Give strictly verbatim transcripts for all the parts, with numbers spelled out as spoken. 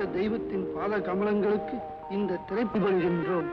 தெய்வத்தின் பாத கமலங்களுக்கு இந்த திரைப்பு கொள்கின்றோம்.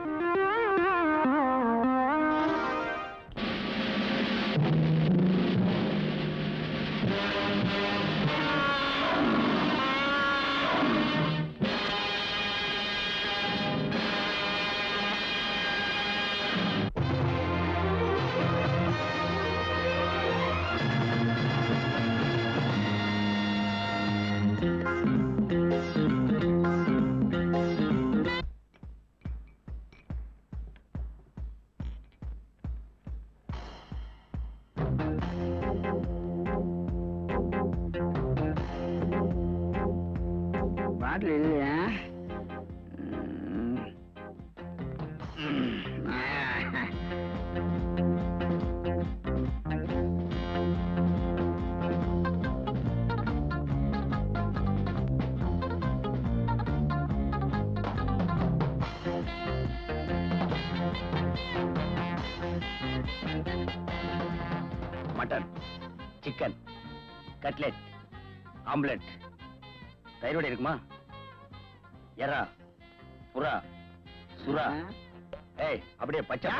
மட்டன், சிக்கன், கட்லெட், ஆம்லெட், தயிரோட இருக்குமா? எறா, புறா, சுறா. ஏய், அப்படியே பச்சை.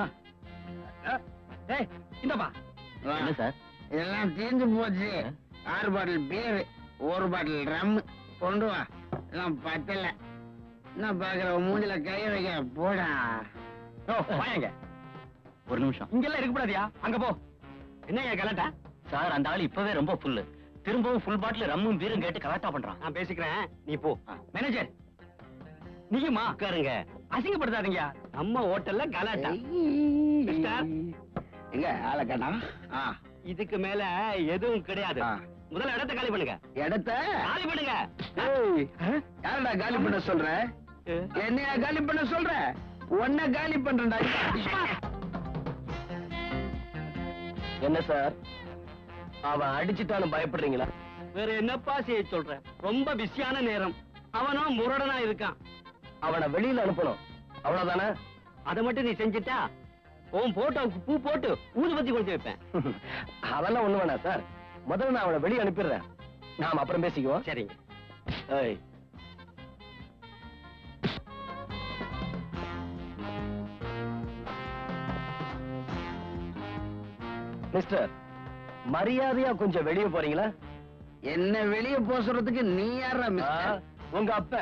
ஏய், இந்தப்பா. என்ன சார்? இதெல்லாம் தீர்ந்து போச்சு. ஆறு பாட்டில் பீர், ஒரு பாட்டில் ரம் கொண்டு வா. எல்லாம் பத்தல. என்ன பாக்குற, மூஞ்சில கைய வைக்க போடா. ஓ, வாங்க. ஒரு நிமிஷம். இங்கெல்லாம் இருக்க கூடாதியா? அங்க போ. என்னங்க கலாட்டா? சார், அந்த ஆள் இப்பவே ரொம்ப ஃபுல்லு. திரும்பவும் ஃபுல் பாட்டில் ரம்மும் பீரும் கேட்டு கலாட்டா பண்றான். நான் பேசிக்கிறேன், நீ போ. மேனேஜர், நீயுமா உட்காருங்க. அசிங்கப்படுத்தாதீங்க. நம்ம ஹோட்டல்ல கலாட்டா. எங்க ஆளை காணா? இதுக்கு மேல எதுவும் கிடையாது. முதல்ல இடத்தை காலி பண்ணுங்க. இடத்த காலி பண்ணுங்க. யாரடா காலி பண்ண சொல்ற? என்னையா காலி பண்ண சொல்ற? உன்னை காலி பண்றா. என்ன சார், அவன் அடிச்சுட்டான்னு பயப்படுறீங்களா? வேற என்னப்பா செய்ய சொல்ற? ரொம்ப பிஸியான நேரம். அவனும் முரடனா இருக்கான். அவனை வெளியில அனுப்பணும், அவ்வளவுதானே? அதை மட்டும் நீ செஞ்சுட்டா உன் போட்டோவுக்கு பூ போட்டு ஊதுபத்தி கொடுத்து வைப்பேன். அதெல்லாம் ஒண்ணு வேணா சார். முதல்ல நான் அவனை வெளியே அனுப்பிடுறேன். நாம அப்புறம் பேசிக்குவோம். சரிங்க. ஏய், மிஸ்டர், மரியாதையா கொஞ்சம் வெளியே போறீங்களா? என்ன வெளியே போக சொல்றதுக்கு நீ யாரா? உங்க அப்ப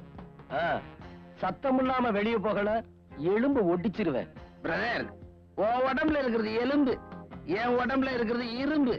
சத்தம் இல்லாம வெளியே போகல, எலும்பு ஒடிச்சிருவேன். பிரதர், உன் உடம்புல இருக்கிறது எலும்பு, என் உடம்புல இருக்கிறது இரும்பு.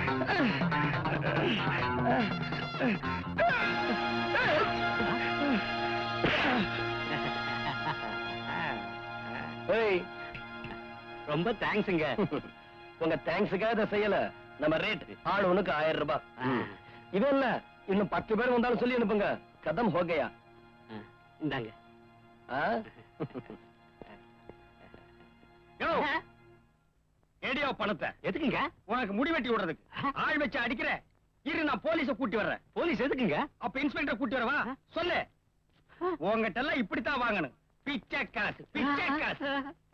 ரொம்ப தேங்க்ஸுங்க. உங்க தேங்க்ஸுக்காக இதை செய்யல. நம்ம ரேட் ஆள் ஒண்ணுக்கு ஆயிரம் ரூபாய். இது இல்ல, இன்னும் பத்து பேர் வந்தாலும் சொல்லி அனுப்புங்க. கதம் ஹோகையா. இந்தாங்க. ஏடியோ பணத்தை எதுக்குங்க? உனக்கு முடி வெட்டி விடுறதுக்கு. ஆள் வச்சு அடிக்கிற இரு, நான் போலீஸ கூட்டி வர்றேன். போலீஸ் எதுக்குங்க? அப்ப இன்ஸ்பெக்டர் கூட்டி வரவா? சொல்லு. உங்ககிட்ட எல்லாம் இப்படித்தான் வாங்கணும். பிச்சை காசு, பிச்சை காசு.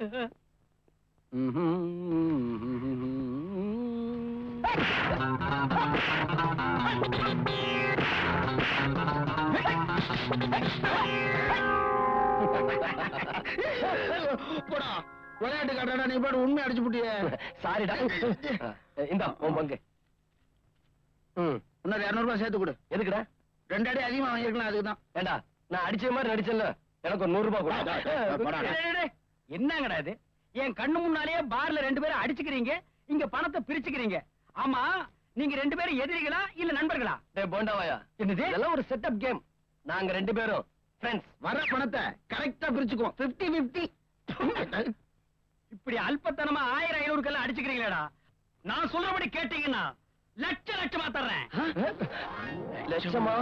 போடா, விளையாட்டு காட்டாடா, நீ பாட்டு உண்மை அடிச்சு புட்டிய. சாரிடா. இந்தா உன் பங்கு. இன்னொரு இருநூறு ரூபாய் சேர்த்து கொடு. எதுக்குடா? ரெண்டு அடி அதிகமா வாங்கிருக்கலாம், அதுக்குதான். ஏண்டா, நான் அடிச்ச மாதிரி நடிச்சல, எனக்கு ஒரு நூறு ரூபாய் கொடு. என்னங்கடா இது? என் கண்ணு முன்னாலேயே பார்ல ரெண்டு பேரும் அடிச்சுக்கிறீங்க, இங்க பணத்தை பிரிச்சுக்கிறீங்க. ஆமா, நீங்க ரெண்டு பேரும் எதிரிகளா இல்ல நண்பர்களா? டேய் போண்டாவாயா, என்னது? இதெல்லாம் ஒரு செட்டப் கேம். நாங்க ரெண்டு பேரும் ஃப்ரெண்ட்ஸ். வர பணத்தை கரெக்டா பிரிச்சுக்குவோம். Fifty fifty. இப்படி அல்பத்தனமா ஆயிரம் ஐநூறுக்கெல்லாம் அடிச்சுக்கிறீங்களா? நான் சொல்றபடி கேட்டீங்கன்னா லட்ச லட்சமா தர்றேன். லட்சமா?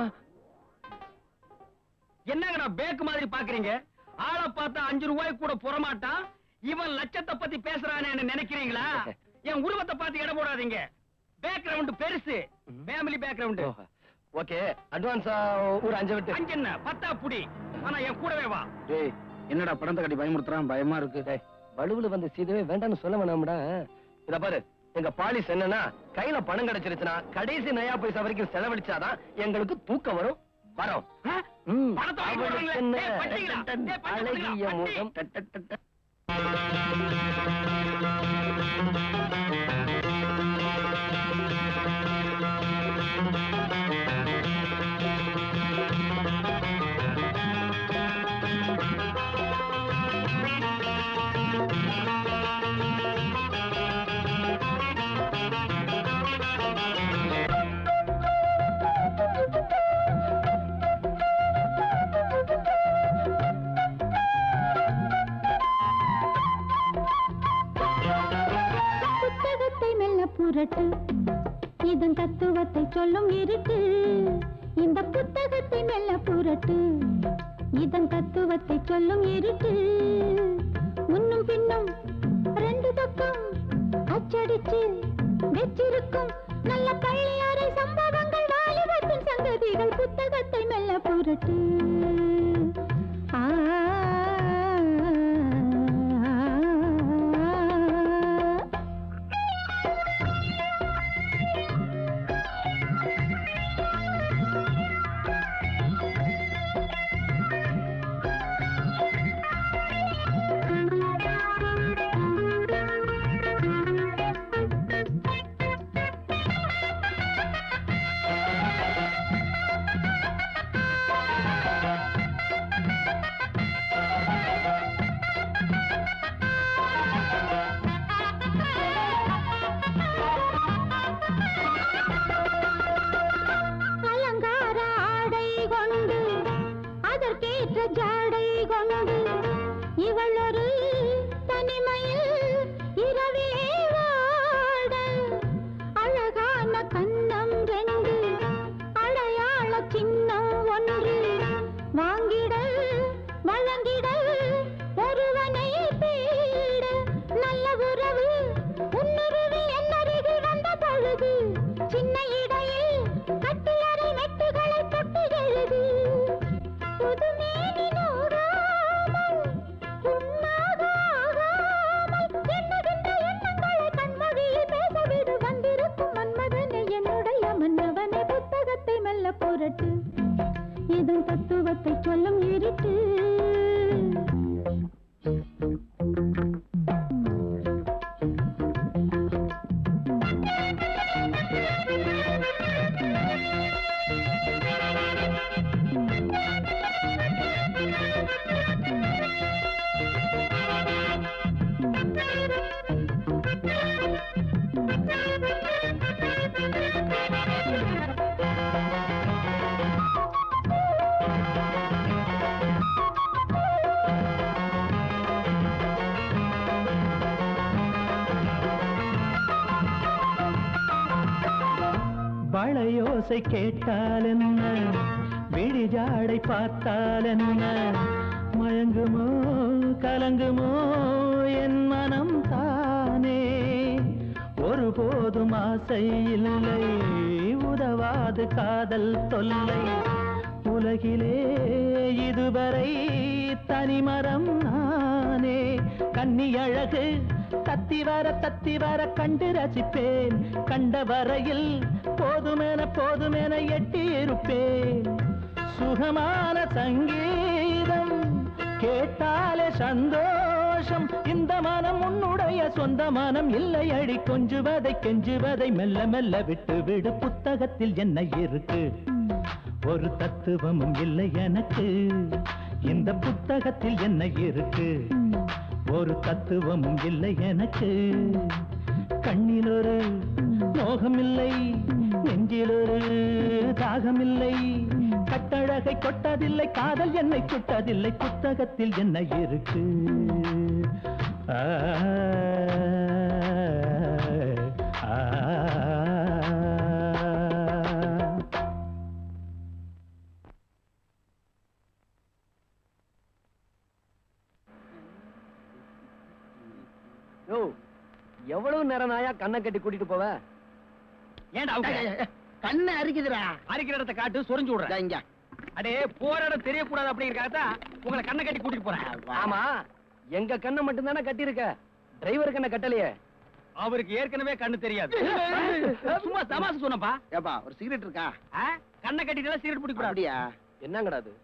என்னங்கடா பேக்கு மாதிரி பாக்குறீங்க? ஆளை பார்த்தா அஞ்சு ரூபாய் கூட புறமாட்டான். இவன் லட்சத்தை பத்தி பேசுறானே நினைக்கிறீங்களா? என் உருவத்தை பார்த்து இடம் போடாதீங்க. பேக்ரவுண்ட் பெருசு, ஃபேமிலி பேக்ரவுண்ட். ஓகே, அட்வான்ஸா ஒரு அஞ்சு விட்டு. அஞ்சு என்ன பத்தா புடி. ஆனா என் கூடவே வா. டேய், என்னடா பணத்தை கட்டி பயமுறுத்துறான்? பயமா இருக்கு. டேய், வலுவுல வந்து சீதவே வேண்டாம்னு சொல்ல வேணாம்டா. இத பாரு, எங்க பாலிஸ் என்னன்னா, கையில பணம் கிடைச்சிருச்சுன்னா கடைசி நயா பைசா வரைக்கும் செலவழிச்சாதான் எங்களுக்கு தூக்கம் வரும். வரோம். பணத்தை வாங்கி போடுறீங்களே. டேய், பட்டிங்களா? டேய், பட்டி அழகிய முகம். புரட்டு இதன் தத்துவத்தை சொல்லும் இருட்டு. இந்த புத்தகத்தை மெல்ல புரட்டு இதன் தத்துவத்தை சொல்லும் இருட்டு. முன்னும் பின்னும் ரெண்டு பக்கம் அச்சடிச்சு வெற்றிருக்கும் நல்ல பழையாறை சம்பவங்கள், வாலிபத்தின் சங்கதிகள். புத்தகத்தை மெல்ல புரட்டு. ஆ வளையோசை கேட்டால் என்ன, விழிஜாடை பார்த்தால் என்ன, மயங்குமோ கலங்குமோ என் மனம் தானே. ஒருபோதும் ஆசை இல்லை, உதவாது காதல் தொல்லை. உலகிலே இதுவரை தனிமரம் நானே. கன்னி அழகு தத்தி வர தத்தி வர கண்டு ரசிப்பேன். கண்ட வரையில் போதுமென போதுமென எட்டி இருப்பேன். சுகமான சங்கீதம் கேட்டாலே சந்தோஷம். இந்த மனம் உன்னுடைய சொந்த மனம் இல்லை அடி. கொஞ்சுவதை கெஞ்சுவதை மெல்ல மெல்ல விட்டு விடு. புத்தகத்தில் என்ன இருக்கு, ஒரு தத்துவமும் இல்லை எனக்கு. இந்த புத்தகத்தில் என்ன இருக்கு, ஒரு தத்துவமும் இல்லை எனக்கு. கண்ணில் ஒரு மோகமில்லை, நெஞ்சில் ஒரு தாகமில்லை. கட்டழகை கொட்டதில்லை, காதல் என்னை சுட்டதில்லை. புத்தகத்தில் என்ன இருக்கு. ஆ எவ்வளவு நேரம் நாயா கண்ணை கட்டி கூட்டிட்டு போவ? ஏன்டா கண்ணு அரிக்குதுடா. அரிக்கிற இடத்தை காட்டு, சொரிஞ்சு விடுறேன். இங்க அடே போற இடம் தெரியக்கூடாது அப்படிங்கறதுக்காக உங்களை கண்ணை கட்டி கூட்டிட்டு போறேன். ஆமா, எங்க கண்ணை மட்டும் தானே கட்டி இருக்க, டிரைவர் கண்ணை கட்டலையே. அவருக்கு ஏற்கனவே கண்ணு தெரியாது. சும்மா தமாசு சொன்னப்பா. ஏப்பா ஒரு சிகரெட் இருக்கா? கண்ணை கட்டிட்டு சிகரெட் பிடிக்க கூடாது. அப்படியா? என்னங்கடா அது?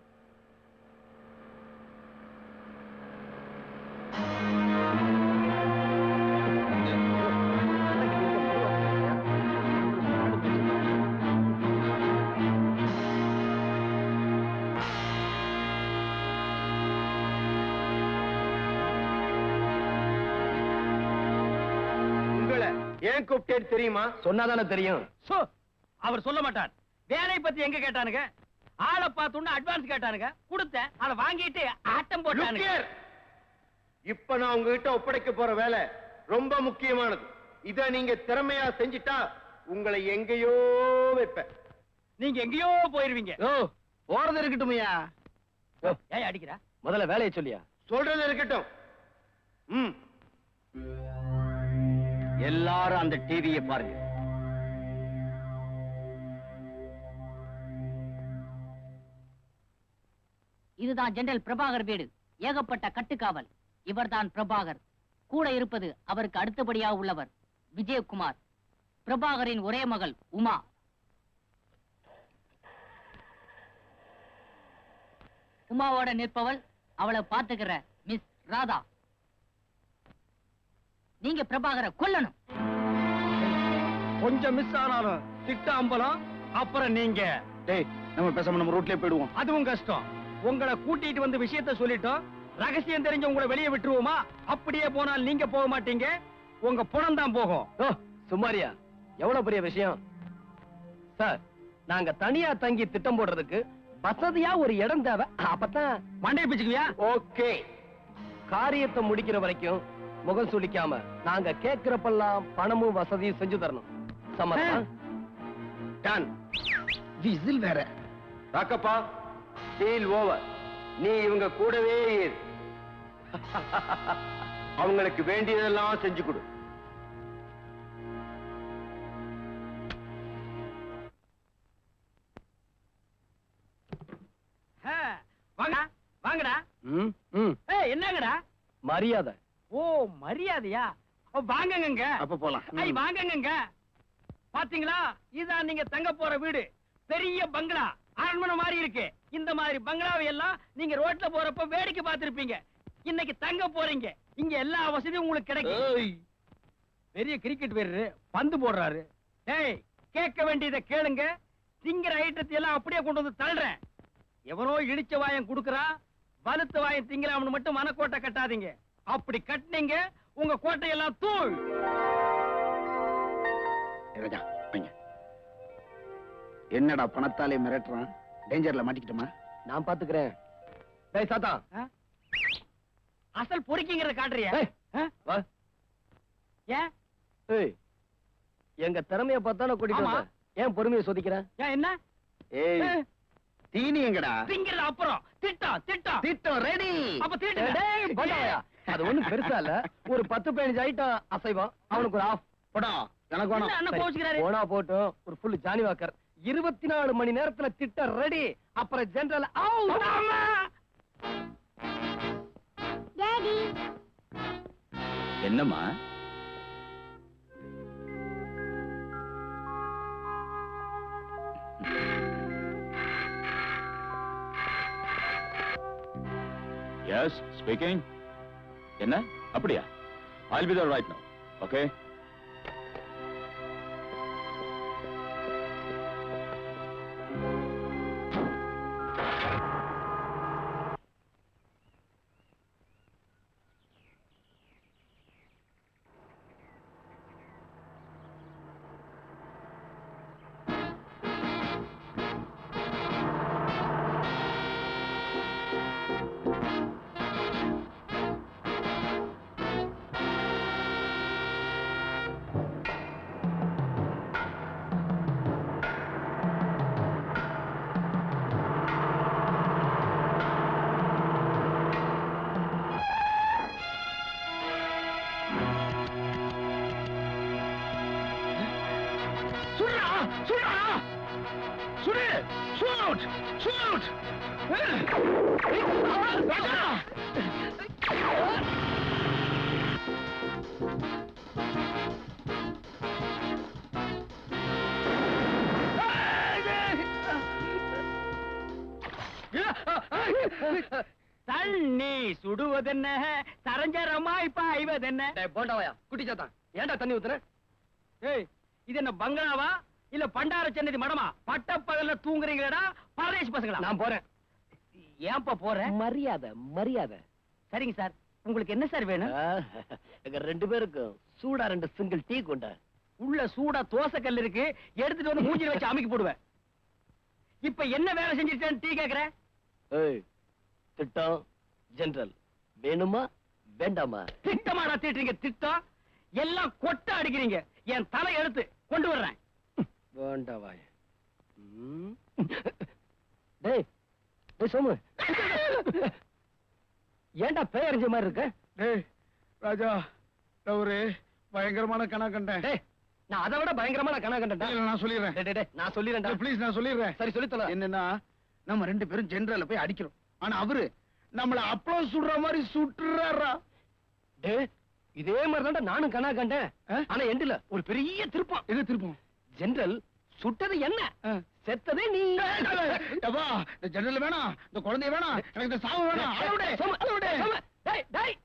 ஏன் கூப்பிட்டேன்னு தெரியுமா? சொன்னாதானே தெரியும். அவர் சொல்ல மாட்டார். வேலை பத்தி எங்க கேட்டானுங்க? ஆளை பார்த்து அட்வான்ஸ் கேட்டானுங்க, கொடுத்தேன். அதை வாங்கிட்டு ஆட்டம் போட்டானுங்க. இப்ப நான் உங்ககிட்ட ஒப்படைக்க போற வேலை ரொம்ப முக்கியமானது. இத நீங்க திறமையா செஞ்சிட்டா உங்களை எங்கேயோ வைப்பேன். நீங்க எங்கேயோ போயிருவீங்க. ஓ, போறது இருக்கட்டுமையா? ஏய் அடிக்கிறா, முதல்ல வேலையை சொல்லியா? சொல்றது இருக்கட்டும். ம், எல்லாரும் அந்த டிவியை பாருங்க. இதுதான் ஜெனரல் பிரபாகர் வீடு. ஏகப்பட்ட கட்டுக்காவல். இவர்தான் பிரபாகர். கூட இருப்பது அவருக்கு அடுத்தபடியாக உள்ளவர் விஜயகுமார். பிரபாகரின் ஒரே மகள் உமா. உமாவோட நிற்பவள் அவளை பாத்துக்கிற மிஸ் ராதா. நீங்க பிரபாகரை கொல்லணும். கொஞ்சம் மிஸ் ஆனாலும் திட்ட அம்பலம். அப்புறம் நீங்க டேய், நம்ம பேசாம நம்ம ரோட்லயே போயிடுவோம். அதுவும் கஷ்டம். உங்களை கூட்டிட்டு வந்து விஷயத்த சொல்லிட்டோம். ரகசியம் தெரிஞ்ச உங்களை வெளியே விட்டுருவோமா? அப்படியே போனால் நீங்க போக மாட்டீங்க, உங்க புறம் தான் போகும். ஓ, சுமாரியா, எவ்வளவு பெரிய விஷயம் சார். நாங்க தனியா தங்கி திட்டம் போடுறதுக்கு வசதியா ஒரு இடம் தேவை. அப்பதான் மண்டைய பிச்சுக்குவியா? ஓகே, காரியத்தை முடிக்கிற வரைக்கும் முகம் சுளிக்காம நாங்க கேட்கிறப்பெல்லாம் பணமும் வசதியும் செஞ்சு தரணும். சம்மதம்? டன். விசில் வேற. Rakkappa, deal over. நீ இவங்க கூடவே இரு. அவங்களுக்கு வேண்டியதெல்லாம் செஞ்சு கொடு. வாங்க வாங்கடா. ம், ம். ஏய், என்னங்கடா மரியாதை. ஓ, மரியாதையா? வாங்கங்க. அப்ப போலாம். ஐ வாங்கங்க. பாத்தீங்களா, இதான் நீங்க தங்க போற வீடு. பெரிய பங்களா, அரண்மனை மாதிரி இருக்கு. இந்த மாதிரி பங்களாவை எல்லாம் நீங்க ரோட்ல போறப்ப வேடிக்கை பார்த்திருப்பீங்க. இன்னைக்கு தங்க போறீங்க. இங்க எல்லா வசதியும் உங்களுக்கு கிடைக்கும். பெரிய கிரிக்கெட் வீரரு பந்து போடுறாரு. டேய், கேட்க வேண்டியதை கேளுங்க. திங்கிற ஐட்டத்தை எல்லாம் அப்படியே கொண்டு வந்து தள்ளுறேன். எவனோ இடிச்ச வாயம் குடுக்கறா, வலுத்த வாயம் திங்கலாம்னு மட்டும் மனக்கோட்டை கட்டாதீங்க. அப்படி கட்டினீங்க உங்க கோட்டையெல்லாம் தூள். ராஜா, வைங்க. என்னடா பணத்தாலே மிரட்டுறான்? டேஞ்சர்ல மாட்டிக்கிட்டோமா? நான் பாத்துக்கிறேன். டேய் சாத்தா, அசல் பொறுக்கிங்கிறத காட்டுறியா? ஏய், வா. ஏன்? ஏய், எங்க திறமைய பார்த்தானே கூட்டிட்டு ஆமா. வந்த. ஏன் பொறுமையை சோதிக்கிறேன்? ஏன் என்ன? ஏய், தீனி எங்கடா? திங்கிறது அப்புறம் திட்டம் திட்டம் திட்டம் ரெடி. அப்ப தீட்டு. டேய், போடாயா. அது ஒண்ணும் பெருசா இல்ல. ஒரு பத்து பதினஞ்சு ஐட்டம் அசைவம். அவனுக்கு ஒரு ஆஃப் போடா. எனக்கு வேணும். அண்ணன் கோச்சுக்கிறாரு. போனா போட்டும். ஒரு ஃபுல் ஜானி வாக்கர். இருபத்தி நாலு மணி நேரத்துல திட்டம் ரெடி. அப்புறம் ஜெனரல் அவுட். டாடி என்னம்மா? Yes speaking. என்ன அப்படியா? I'll be there right now. Okay? தண்ணி சுடுவதென்ன, சரஞ்சரமாய் பாய்வதென்ன? போண்டாவாயா குட்டி சாத்தான், ஏன்டா தண்ணி ஊத்துற? ஏய், இது என்ன பங்களாவா இல்ல பண்டார சென்னதி மடமா? பட்ட பகல்ல தூங்குறீங்களா பரதேசி பசங்களா? நான் போறேன். ஏன்பா போற? மரியாதை மரியாதை. சரிங்க சார், உங்களுக்கு என்ன சார் வேணும்? எங்க ரெண்டு பேருக்கும் சூடா ரெண்டு சிங்கிள் டீ கொண்ட. உள்ள சூடா தோசை கல் இருக்கு, எடுத்துட்டு வந்து மூஞ்சில வச்சு அமைக்கி போடுவேன். இப்ப என்ன வேலை செஞ்சிருக்கேன்னு டீ கேக்குற? ஏய், திட்டம் ஜெனரல் வேணுமா வேண்டாமா? திட்டமாடா தீட்டுறீங்க? திட்டம் எல்லாம் கொட்ட அடிக்கிறீங்க. என் தலை எடுத்து கொண்டு வர்றேன். வேண்டாவாய். டேய் டேய் சோமு, ஏன்டா பேயறிஞ்ச மாதிரி இருக்க? டேய் ராஜா, நான் ஒரு பயங்கரமான கனா கண்டேன். டேய், நான் அதை விட பயங்கரமான கனா கண்டேன். இல்ல, நான் சொல்லிடுறேன். டேய், டேய், டேய், நான் சொல்லிடுறேன்டா. ப்ளீஸ், நான் சொல்லிடுறேன். சரி சொல்லி தொலை. என்னன்னா, நம்ம ரெண்டு பேரும் ஜெனரல்ல போய் அடிக்கிறோம். ஆனா அவரு நம்மள அப்பளம் சுடுற மாதிரி சுட்டுறாரா. டேய், இதே மாதிரி தான்டா நானும் கனா கண்டேன். ஆனா எண்டில ஒரு பெரிய திருப்பம். எது திருப்பம்? ஜெனரல் சுட்டது என்ன, செத்ததே நீ. அப்பா, இந்த ஜெனரல் வேணாம், இந்த குழந்தை வேணாம், எனக்கு இந்த சாவு வேணாம். அழுவுடே, அழுவுடே. டேய் டேய்,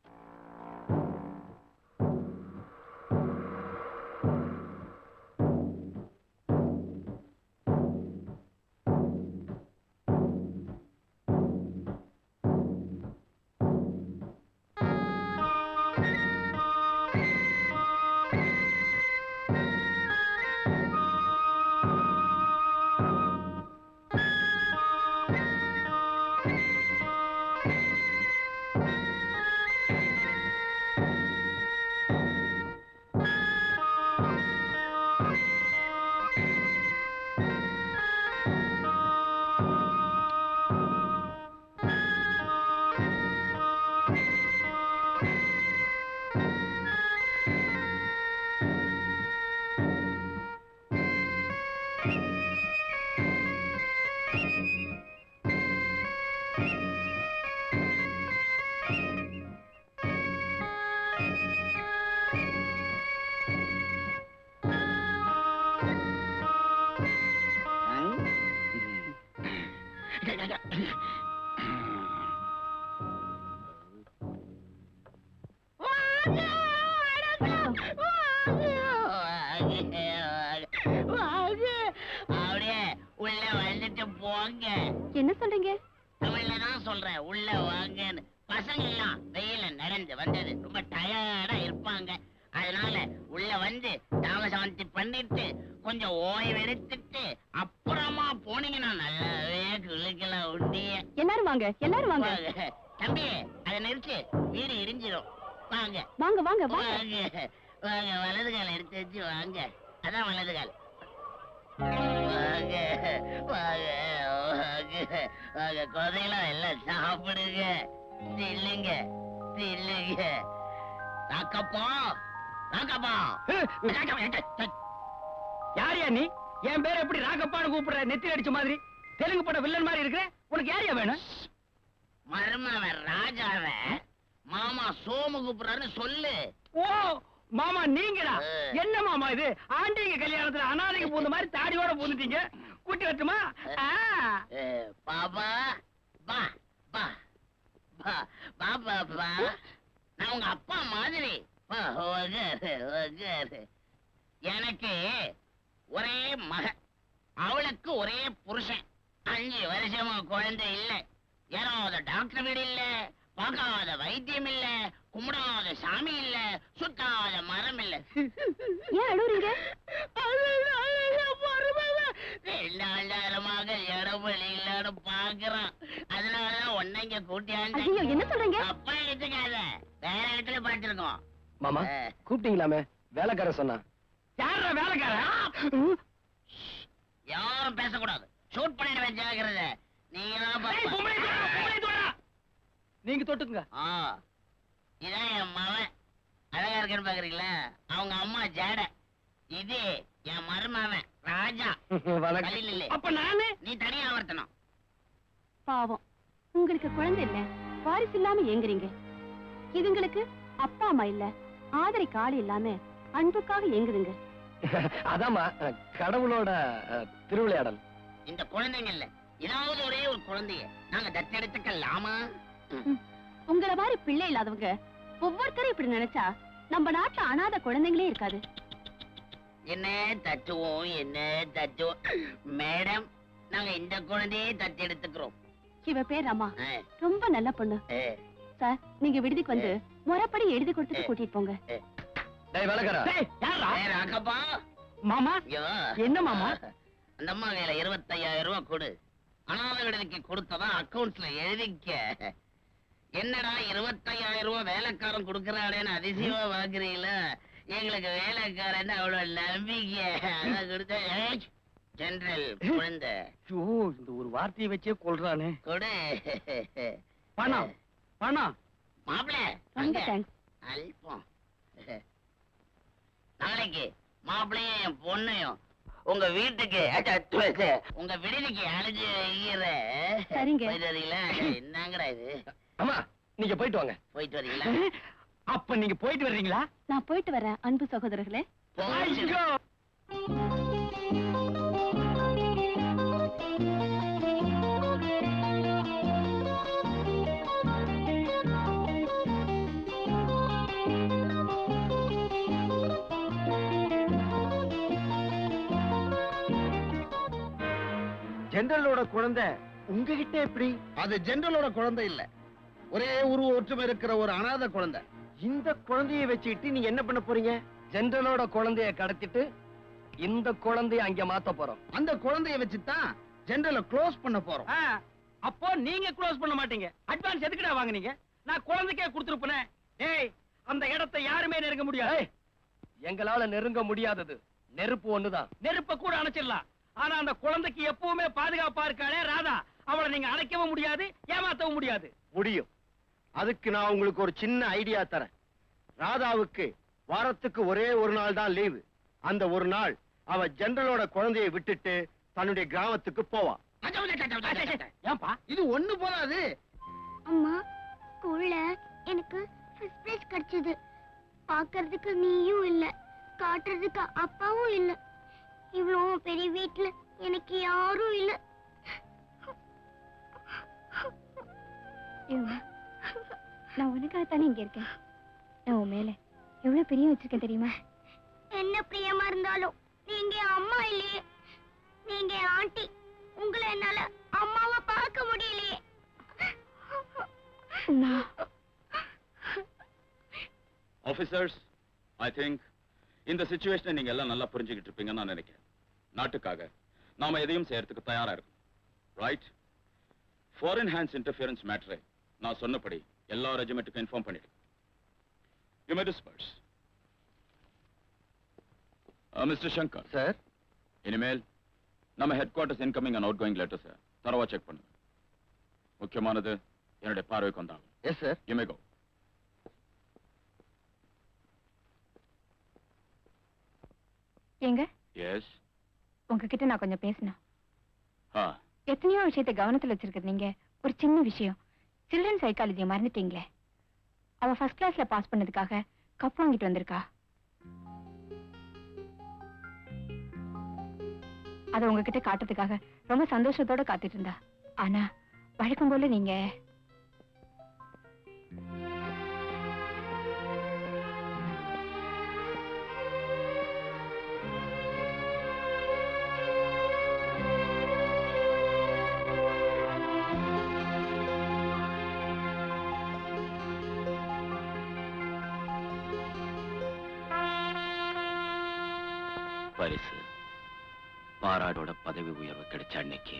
என்ன சொல்றீங்க? தமிழ்லதான் சொல்றேன், உள்ள வாங்கன்னு. பசங்க எல்லாம் வெயில நடந்து வந்தது ரொம்ப டயர்டா இருப்பாங்க. அதனால உள்ள வந்து தாமசாந்தி பண்ணிட்டு கொஞ்சம் ஓய்வு எடுத்துட்டு அப்புறமா போனீங்கன்னா நல்லாவே குளிக்கலாம். உண்டிய எல்லாரும் வாங்க, எல்லாரும் வாங்க. தம்பி, அதை நிறுத்து, வீடு இடிஞ்சிடும். வாங்க வாங்க வாங்க வாங்க. வாங்க வாங்க, வலது கால எடுத்து வச்சு வாங்க. அதான் வலது கால். உங்க குழந்தைகளா எல்லாம் சாப்பிடுங்க. இல்லைங்க இல்லைங்க. ராக்கப்பா ராக்கப்பா. யாரியா நீ? என் பேரை எப்படி ராகப்பான்னு கூப்பிடுற? நெத்தி அடிச்ச மாதிரி தெலுங்கு பட வில்லன் மாதிரி இருக்கிற. உனக்கு யாரியா வேணும்? மருமவன் ராஜாவ மாமா சோமு கூப்பிடுறாருன்னு சொல்லு. ஓ மாமா நீங்களா? என்ன மாமா இது? ஆண்டிங்க கல்யாணத்துல அனாதைக்கு பூந்த மாதிரி தாடியோட பூந்துட்டீங்க. கூட்டி வரட்டுமா? பாபா பா பா பா பா பா பா. நான் உங்க அப்பா மாதிரி. எனக்கு ஒரே மக, அவளுக்கு ஒரே புருஷன். அஞ்சு வருஷமா குழந்தை இல்ல. ஏறாத டாக்டர் வீடு இல்ல, பார்க்காத வைத்தியம் இல்ல, கும்பிடாத சாமி இல்ல, சுத்தாத மரம் இல்ல. ஏன் அழுறீங்க? ரெண்டாயிரமாக இடவழி இல்லன்னு பாக்குறான். அதனாலதான் ஒன்னைங்க கூட்டியாண்டு. என்ன சொல்றீங்க? அப்பா எடுத்துக்காத, வேற இடத்துல பார்த்திருக்கோம். மாமா கூப்பிட்டீங்களாமே? வேலைக்காரன் சொன்னா. யார வேலைக்காரன்? யாரும் பேசக்கூடாது. ஷூட் பண்ணிடுவேன். ஜாகிரத. நீங்க தொட்டுங்க. இதான் என் மவன். அழகா இருக்கன்னு பாக்குறீங்களா? அவங்க அம்மா ஜாட. இது என் மருமவன் ராஜா. அப்ப நானு நீ தனியா வர்த்தணும். பாவம், உங்களுக்கு குழந்தை இல்ல, வாரிசு இல்லாம ஏங்குறீங்க. இதுங்களுக்கு அப்பா அம்மா இல்ல, ஆதரிக்க ஆள் இல்லாம அன்புக்காக ஏங்குதுங்க. அதாமா கடவுளோட திருவிளையாடல். இந்த குழந்தைங்க இல்ல, ஏதாவது ஒரே ஒரு குழந்தைய நாங்க தத்தெடுத்துக்கலாமா? உங்கள மாதிரி பிள்ளை இல்லாதவங்க ஒவ்வொருத்தரும் இப்படி நினைச்சா நம்ம நாட்டுல அனாதை குழந்தைங்களே இருக்காது. என்ன தச்சுவோம் என்ன தச்சுவோம் மேடம். நாங்க இந்த குழந்தையே தத்து எடுத்துக்கிறோம். இவ பேர் ரமா, ரொம்ப நல்ல பொண்ணு. சார், நீங்க விடுதிக்கு வந்து முறைப்படி எழுதி கொடுத்துட்டு கூட்டிட்டு போங்க. மாமா என்ன மாமா? அந்த அம்மா கையில இருபத்தையாயிரம் ரூபாய் கொடு. அனாதை விடுதிக்கு கொடுத்ததா அக்கவுண்ட்ஸ்ல எழுதிக்க. என்னடா இருபத்தையாயிரம் ரூபாய் வேலைக்காரன் கொடுக்கறாடேன்னு அதிசயமா வாங்குறீங்களா? எங்களுக்கு வேலைக்காரன் அவ்வளவு நம்பிக்கை. அதான் கொடுத்த ஜெனரல் குழந்தை. இந்த ஒரு வார்த்தையை வச்சே கொள்றானே. கொடு பணம் பணம். மாப்பிள்ள அல்பம். நாளைக்கு மாப்பிள்ளையும் என் பொண்ணையும் உங்க வீட்டுக்கு உங்க விடுதிக்கு அழைச்சு வைக்கிறீங்களா? என்னங்கடா இது? அம்மா நீங்க போயிட்டு வாங்க. போயிட்டு வரீங்களா? அப்ப நீங்க போயிட்டு வர்றீங்களா? நான் போயிட்டு வரேன் அன்பு சகோதரர்களே. ஜெனரலோட குழந்தை உங்ககிட்ட எப்படி? அது ஜெனரலோட குழந்தை இல்ல, ஒரே உருவ ஒற்றுமை இருக்கிற ஒரு அனாதை குழந்தை. இந்த குழந்தையை வச்சுக்கிட்டு நீங்க என்ன பண்ண போறீங்க? ஜெனரலோட குழந்தைய கடத்திட்டு இந்த குழந்தைய அங்க மாத்த போறோம். அந்த குழந்தைய வச்சுதான் ஜெனரல க்ளோஸ் பண்ண போறோம். அப்போ நீங்க க்ளோஸ் பண்ண மாட்டீங்க. அட்வான்ஸ் எதுக்குடா வாங்குனீங்க? நான் குழந்தைக்கே கொடுத்துருப்பேன். ஏய், அந்த இடத்தை யாருமே நெருங்க முடியாது. எங்களால நெருங்க முடியாதது நெருப்பு ஒண்ணுதான். நெருப்ப கூட அணைச்சிடலாம். ஆனா அந்த குழந்தைக்கு எப்பவுமே பாதுகாப்பா இருக்காளே ராதா, அவளை நீங்க அணைக்கவும் முடியாது, ஏமாத்தவும் முடியாது. முடியும். அதுக்கு நான் உங்களுக்கு ஒரு சின்ன ஐடியா தரேன். ராதாவுக்கு வாரத்துக்கு ஒரே ஒரு நாள் தான் லீவு. அந்த ஒரு நாள் அவ ஜெனரலோட குழந்தையை விட்டுட்டு தன்னுடைய கிராமத்துக்கு போவா. ஏன்பா இது ஒண்ணு போதாது? அம்மா, ஸ்கூல்ல எனக்கு ஃபர்ஸ்ட் பிரைஸ் கிடைச்சது. பாக்குறதுக்கு நீயும் இல்ல, காட்டுறதுக்கு அப்பாவும் இல்ல. இவ்வளவு பெரிய வீட்டுல எனக்கு யாரும் இல்ல. நான் உனக்காக தானே இங்க இருக்கேன். நான் உன் மேல எவ்வளவு பிரியம் வச்சிருக்கேன் தெரியுமா? என்ன பிரியமா இருந்தாலும் நீங்க அம்மா இல்லையே, நீங்க ஆண்டி. உங்களை என்னால அம்மாவை பார்க்க முடியலையே. ஆபீசர்ஸ், ஐ திங்க் இந்த சிச்சுவேஷனை நீங்க எல்லாம் நல்லா புரிஞ்சுக்கிட்டு இருப்பீங்கன்னு நான் நினைக்கிறேன். நாட்டுக்காக நாம எதையும் செய்யறதுக்கு தயாரா இருக்கும். ரைட்? ஃபாரின் ஹேண்ட்ஸ் இன்டர்ஃபியரன்ஸ் மேட்டரை நான் சொன்னபடி எல்லா ரெஜிமெண்ட்டுக்கும் இன்ஃபார்ம் பண்ணிடு. You may disperse. Mister Shankar sir, இனிமேல் நம்ம headquarters incoming and outgoing letters தரவா செக் பண்ணுங்க. முக்கியமானது என்னுடைய பார்வைக்கு வந்தாகும். Yes sir. You may go. எங்க எஸ். உங்ககிட்ட நான் கொஞ்சம் பேசணும். ஆ, எத்தனையோ விஷயத்தை கவனத்துல வச்சிருக்கிறது நீங்க ஒரு சின்ன விஷயம் சில்ட்ரன் சைக்காலஜியை மறந்துட்டீங்களே. அவ ஃபர்ஸ்ட் கிளாஸ்ல பாஸ் பண்ணதுக்காக கப் வாங்கிட்டு வந்திருக்கா. அத உங்ககிட்ட காட்டுறதுக்காக ரொம்ப சந்தோஷத்தோட காத்துட்டு இருந்தா. ஆனா வழக்கம் போல நீங்க பரிசு பாராடோட பதவி உயர்வு கிடைச்ச அன்னைக்கு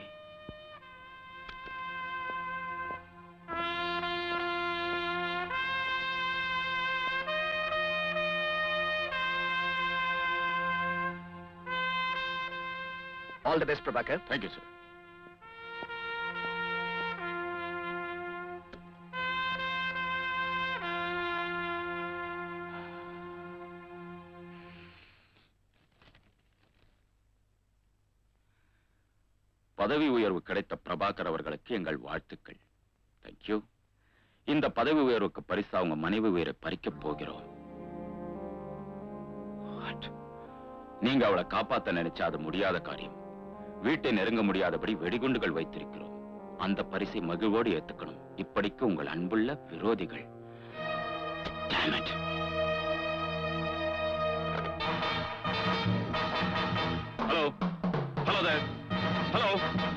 all the best Prabhakar. Thank you sir. பதவி உயர்வு கிடைத்த பிரபாகர் அவர்களுக்கு எங்கள் வாழ்த்துக்கள். தேங்க்யூ. இந்த பதவி உயர்வுக்கு பரிசா அவங்க மனைவி உயிரை பறிக்கப் போகிறோம். What? நீங்க அவளை காப்பாத்த நினைச்சா அது முடியாத காரியம். வீட்டை நெருங்க முடியாதபடி வெடிகுண்டுகள் வைத்திருக்கிறோம். அந்த பரிசை மகிழ்வோடு ஏத்துக்கணும். இப்படிக்கு உங்கள் அன்புள்ள விரோதிகள். Damn it. Hello. Hello there. Hello.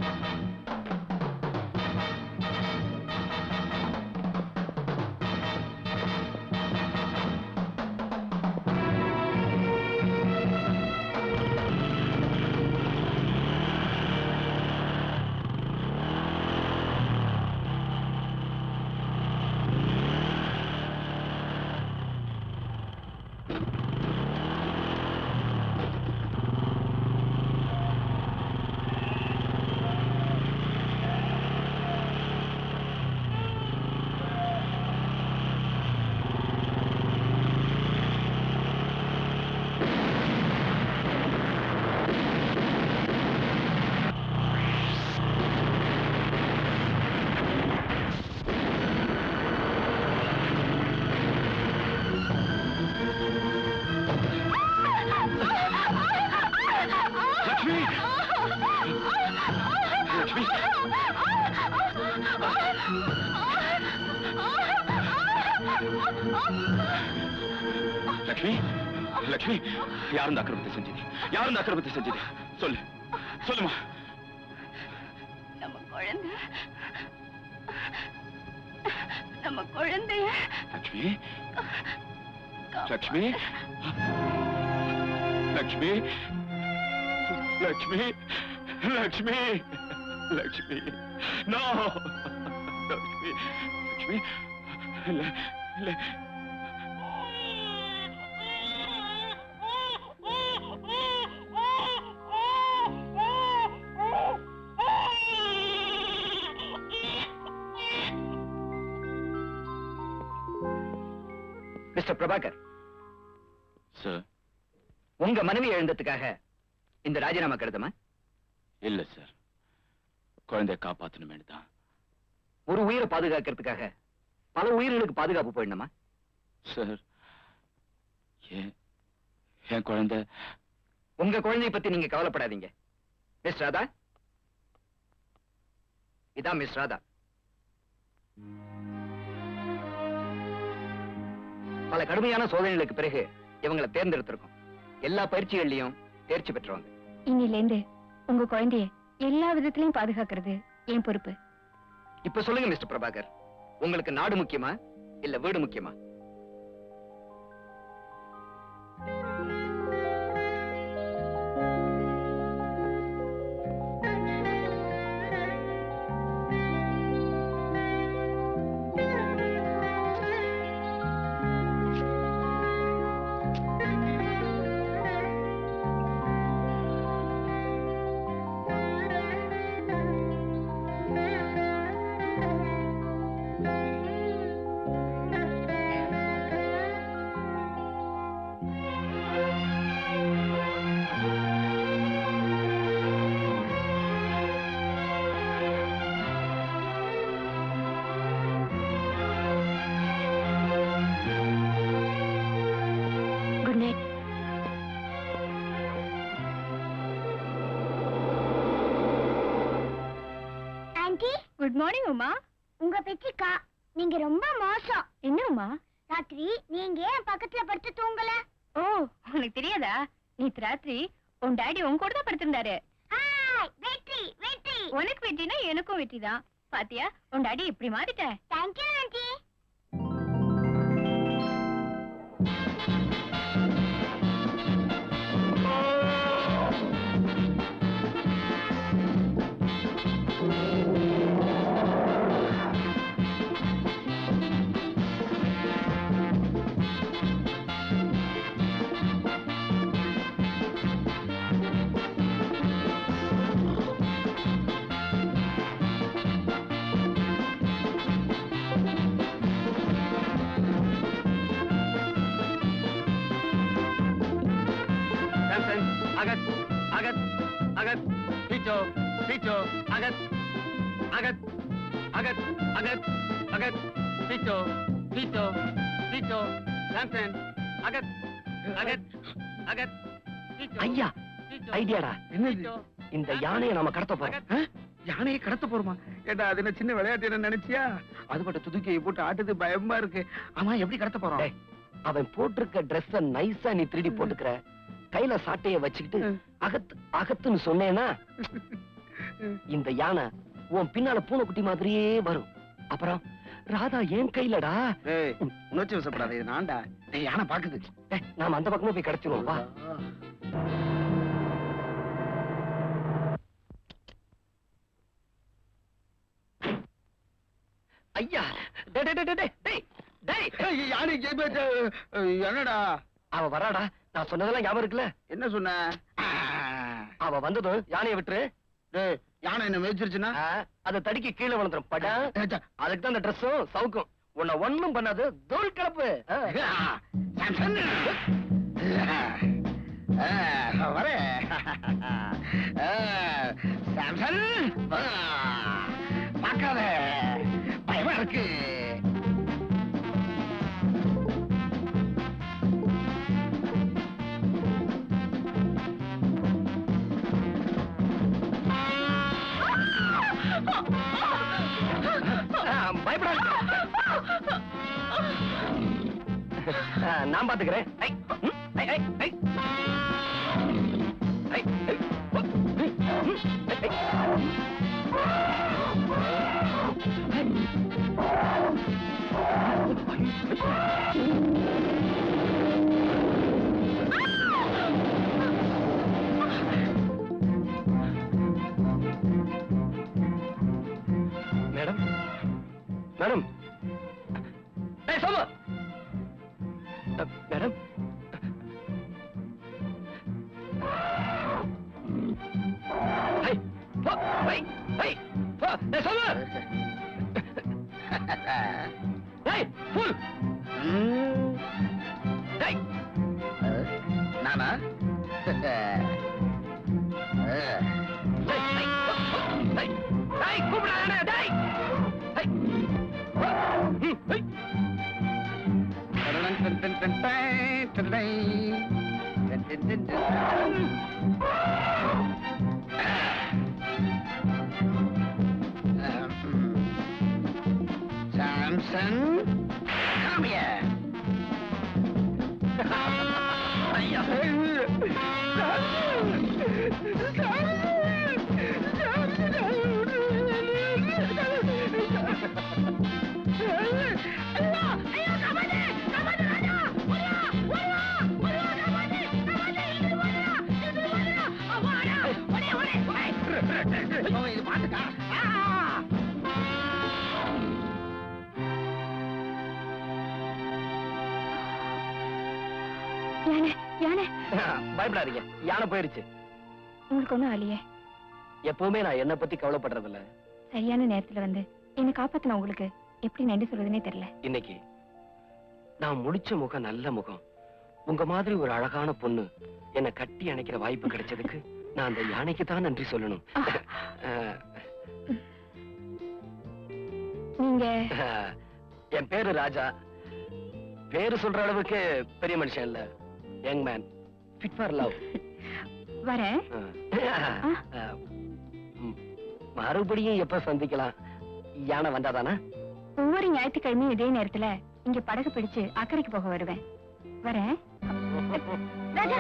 Lakshmi, Lakshmi, யார் இந்த அக்கிரமத்தை செஞ்சது? யார் இந்த அக்கிரமத்தை செஞ்சது? சொல்லு, சொல்லுமா. நம்ம குழந்தை, நம்ம குழந்தைய. லட்சுமி, லட்சுமி, லட்சுமி, லட்சுமி, லட்சுமி, லட்சுமி, நோ, லட்சுமி, லட்சுமி, இல்ல, இல்ல. மிஸ்டர் பிரபாகர் சார், உங்க மனைவி எழுந்ததுக்காக இந்த ராஜினாமா கருதுமா? இல்ல சார், குழந்தைய காப்பாத்தணுமே தான். ஒரு உயிரை பாதுகாக்கிறதுக்காக பல உயிர்களுக்கு பாதுகாப்பு போயிடணுமா? சார், ஏன் என் குழந்தை? உங்க குழந்தையை பத்தி நீங்க கவலைப்படாதீங்க. மிஸ் ராதா, இதான் மிஸ் ராதா. பல கடுமையான சோதனைகளுக்கு பிறகு இவங்களை தேர்ந்தெடுத்திருக்கோம். எல்லா பயிற்சிகள்லயும் தேர்ச்சி பெற்றவங்க. இன்னிலேந்து உங்க குழந்தைய எல்லா விதத்திலையும் பாதுகாக்கிறது என் பொறுப்பு. இப்ப சொல்லுங்க மிஸ்டர் பிரபாகர், உங்களுக்கு நாடு முக்கியமா இல்ல வீடு முக்கியமா? ஆண்டி. Good morning Uma. உங்க பெற்றிக்கா, நீங்க ரொம்ப மோசம். என்ன உமா? ராத்திரி நீங்க ஏன் பக்கத்துல படுத்து தூங்கல? ஓ, உனக்கு தெரியாதா? நேத்து ராத்திரி உன் டாடி உன் கூட தான் படுத்திருந்தாரு. வெற்றி வெற்றி. உனக்கு வெற்றினா எனக்கும் வெற்றி தான். பாத்தியா, உன் டாடி இப்படி மாறிட்ட. Thank you aunty. Agat, Agat, Agat, Picho, Picho, Agat, Agat, Agat, Agat, Agat, Picho, Picho, Picho, Samson, Agat, Agat, Agat, Picho. ஐயா, ஐடியாடா. என்னது? இந்த யானையை நாம கடத்த போறோம். யானையை கடத்த போறோமா? ஏண்டா அது என்ன சின்ன விளையாட்டு என்ன நினைச்சியா? அது பட்ட துதுக்கியை போட்டு ஆட்டுது, பயமா இருக்கு. ஆமா, எப்படி கடத்த போறோம்? அவன் போட்டிருக்க டிரெஸ் நைஸா நீ திருடி போட்டுக்கிற, கையில சாட்டைய வச்சுக்கிட்டு அகத்து அகத்துன்னு சொன்னேன்னா இந்த யானை உன் பின்னால பூனைக்குட்டி மாதிரியே வரும். அப்புறம் ராதா ஏன் கையிலடா. உணர்ச்சி வசப்படாத, இது நான்டா. யானை பாக்குது. நாம அந்த பக்கமே போய் கிடைச்சிருவோம். வா. ஐயா, யானை என்னடா? அவ வராடா. நான் சொன்னதெல்லாம் ஞாபகம் இருக்குல்ல? என்ன சொன்ன? அவ வந்ததும் யானையை விட்டுரு. யானை என்ன மேய்ச்சிருச்சுன்னா அதை தடுக்கி கீழே விழுந்துரும். படா, அதுக்கு தான் அந்த ட்ரெஸ்ஸும் சவுக்கும். உன்னை ஒண்ணும் பண்ணாது. தோல் கலப்பு. பார்க்காத, பயமா இருக்கு. நான் பாத்துக்கிறேன். மேடம், மேடம், சோமா மேடம், நானா? Samson, come here. இது பாத்துக்கா. பயப்படாதீங்க, யானை போயிருச்சு. உங்களுக்கு ஒண்ணும் ஆலியே. எப்பவுமே நான் என்ன பத்தி கவலைப்படுறது இல்ல. சரியான நேரத்துல வந்து என்ன காப்பாத்தின உங்களுக்கு எப்படி நன்றி சொல்றதுன்னே தெரியல. இன்னைக்கு நான் முடிச்ச முகம் நல்ல முகம், உங்க மாதிரி ஒரு அழகான பொண்ணு என்ன கட்டி அணைக்கிற வாய்ப்பு கிடைச்சதுக்கு நான் அந்த யானைக்கு தான் நன்றி சொல்லணும். நீங்க? என் பேரு ராஜா. பேரு சொல்ற அளவுக்கு பெரிய மனுஷன் இல்ல. Young man, fit for love. வரேன். மறுபடியும் எப்ப சந்திக்கலாம்? யானை வந்தாதானா? ஒவ்வொரு ஞாயிற்றுக்கிழமையும் இதே நேரத்துல இங்க படகு பிடிச்சு அக்கறைக்கு போக வருவேன். வரேன். ராஜா.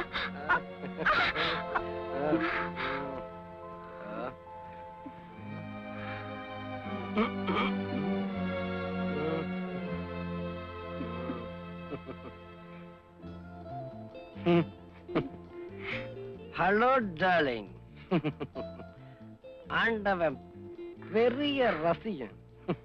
Hello darling. ஆண்டவன் பெரிய ரசிகன்.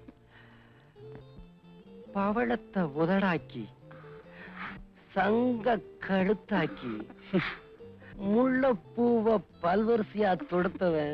பவளத்தை உதடாக்கி சங்க கழுத்தாக்கி முள்ளப்பூவ பல்வரிசையா தொடுத்தவன்.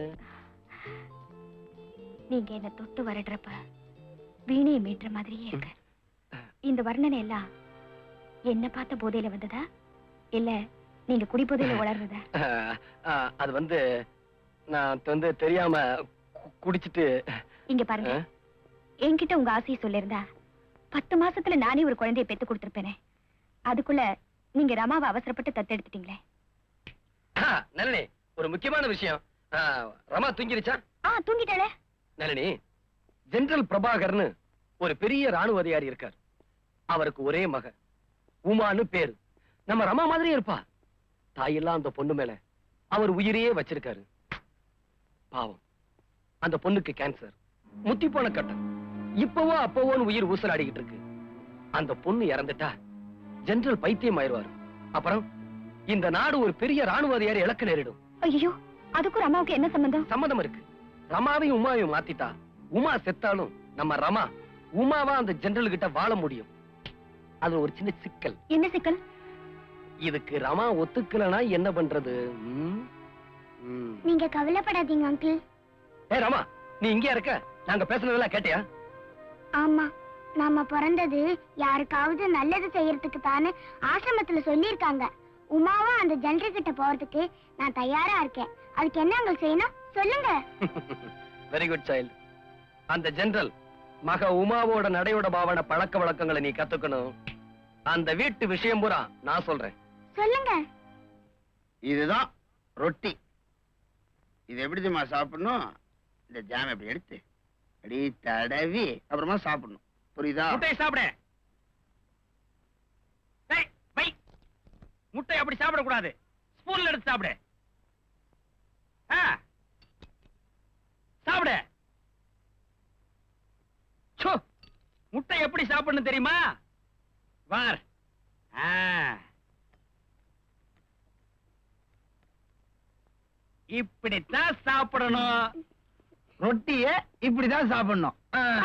நீங்க என்ன தொட்டு வரடுறப்ப வீணையை மீட்டுற மாதிரியே இருக்கு. இந்த வர்ணனை எல்லாம் என்ன பார்த்த போதையில வந்ததா இல்ல நீங்க குடிப்போதையில வளர்றதா? அது வந்து நான் வந்து தெரியாம குடிச்சிட்டு. இங்க பாருங்க, என்கிட்ட உங்க ஆசையை சொல்லிருந்தா பத்து மாசத்துல நானே ஒரு குழந்தைய பெத்து கொடுத்திருப்பேனே. அதுக்குள்ள நீங்க ரமாவை அவசரப்பட்டு தத்தெடுத்துட்டீங்களே. நளினி, ஒரு முக்கியமான விஷயம். ரமா தூங்கிருச்சா? ஆ, தூங்கிட்டாளே. நளினி, ஜெனரல் பிரபாகர்னு ஒரு பெரிய ராணுவ அதிகாரி இருக்கார். அவருக்கு ஒரே மக உமான்னு பேரு. நம்ம ரமா மாதிரி இருப்பா. தாயெல்லாம் அந்த பொண்ணு மேல அவர் உயிரையே வச்சிருக்காரு. பாவம், அந்த பொண்ணுக்கு கேன்சர், முத்தி போன கட்டம். இப்பவோ அப்பவோன்னு உயிர் ஊசலாடிக்கிட்டு இருக்கு. அந்த பொண்ணு இறந்துட்டா ஜெனரல் பைத்தியம் ஆயிடுவாரு. அப்புறம் இந்த நாடு ஒரு பெரிய ராணுவ அதிகாரி இழக்க நேரிடும். ஐயோ, அதுக்கும் ரமாவுக்கு என்ன சம்பந்தம்? சம்மதம் இருக்கு. ரமாவையும் உமாவையும் மாத்திட்டா உமா செத்தாலும் நம்ம ரமா உமாவா அந்த ஜெனரல் கிட்ட வாழ முடியும். அது ஒரு சின்ன சிக்கல். என்ன சிக்கல்? இதுக்கு ரமா ஒத்துக்கலனா என்ன பண்றது? நீங்க கவலைப்படாதீங்க அங்கிள். ஏ ரமா, நீ இங்கே இருக்க? நாங்க பேசுனதெல்லாம் கேட்டியா? ஆமா, நாம பிறந்தது யாருக்காவது நல்லது செய்யறதுக்கு தானே ஆசிரமத்துல சொல்லிருக்காங்க. உமாவும் அந்த ஜெனரல் கிட்ட போறதுக்கு நான் தயாரா இருக்கேன். அதுக்கு என்ன அங்க செய்யணும் சொல்லுங்க. Very good child. அந்த ஜெனரல் மக உமாவோட நடையோட பாவன பழக்க வழக்கங்களை நீ கத்துக்கணும். அந்த வீட்டு விஷயம் பூரா நான் சொல்றேன். சொல்லுங்க. இதுதான் ரொட்டி. இது எப்படி தெரியுமா சாப்பிடணும்? இந்த ஜாம் எப்படி எடுத்து அப்படி தடவி அப்புறமா சாப்பிடணும். புரியுதா? முட்டை சாப்பிட. முட்டை அப்படி சாப்பிடக்கூடாது. ஸ்பூன்ல எடுத்து சாப்பிடு. சாப்பிட. முட்டை எப்படி சாப்பிடணும் தெரியுமா? வார். இப்படித்தான் சாப்பிடணும். ரொட்டிய இப்படிதான் சாப்பிடணும்.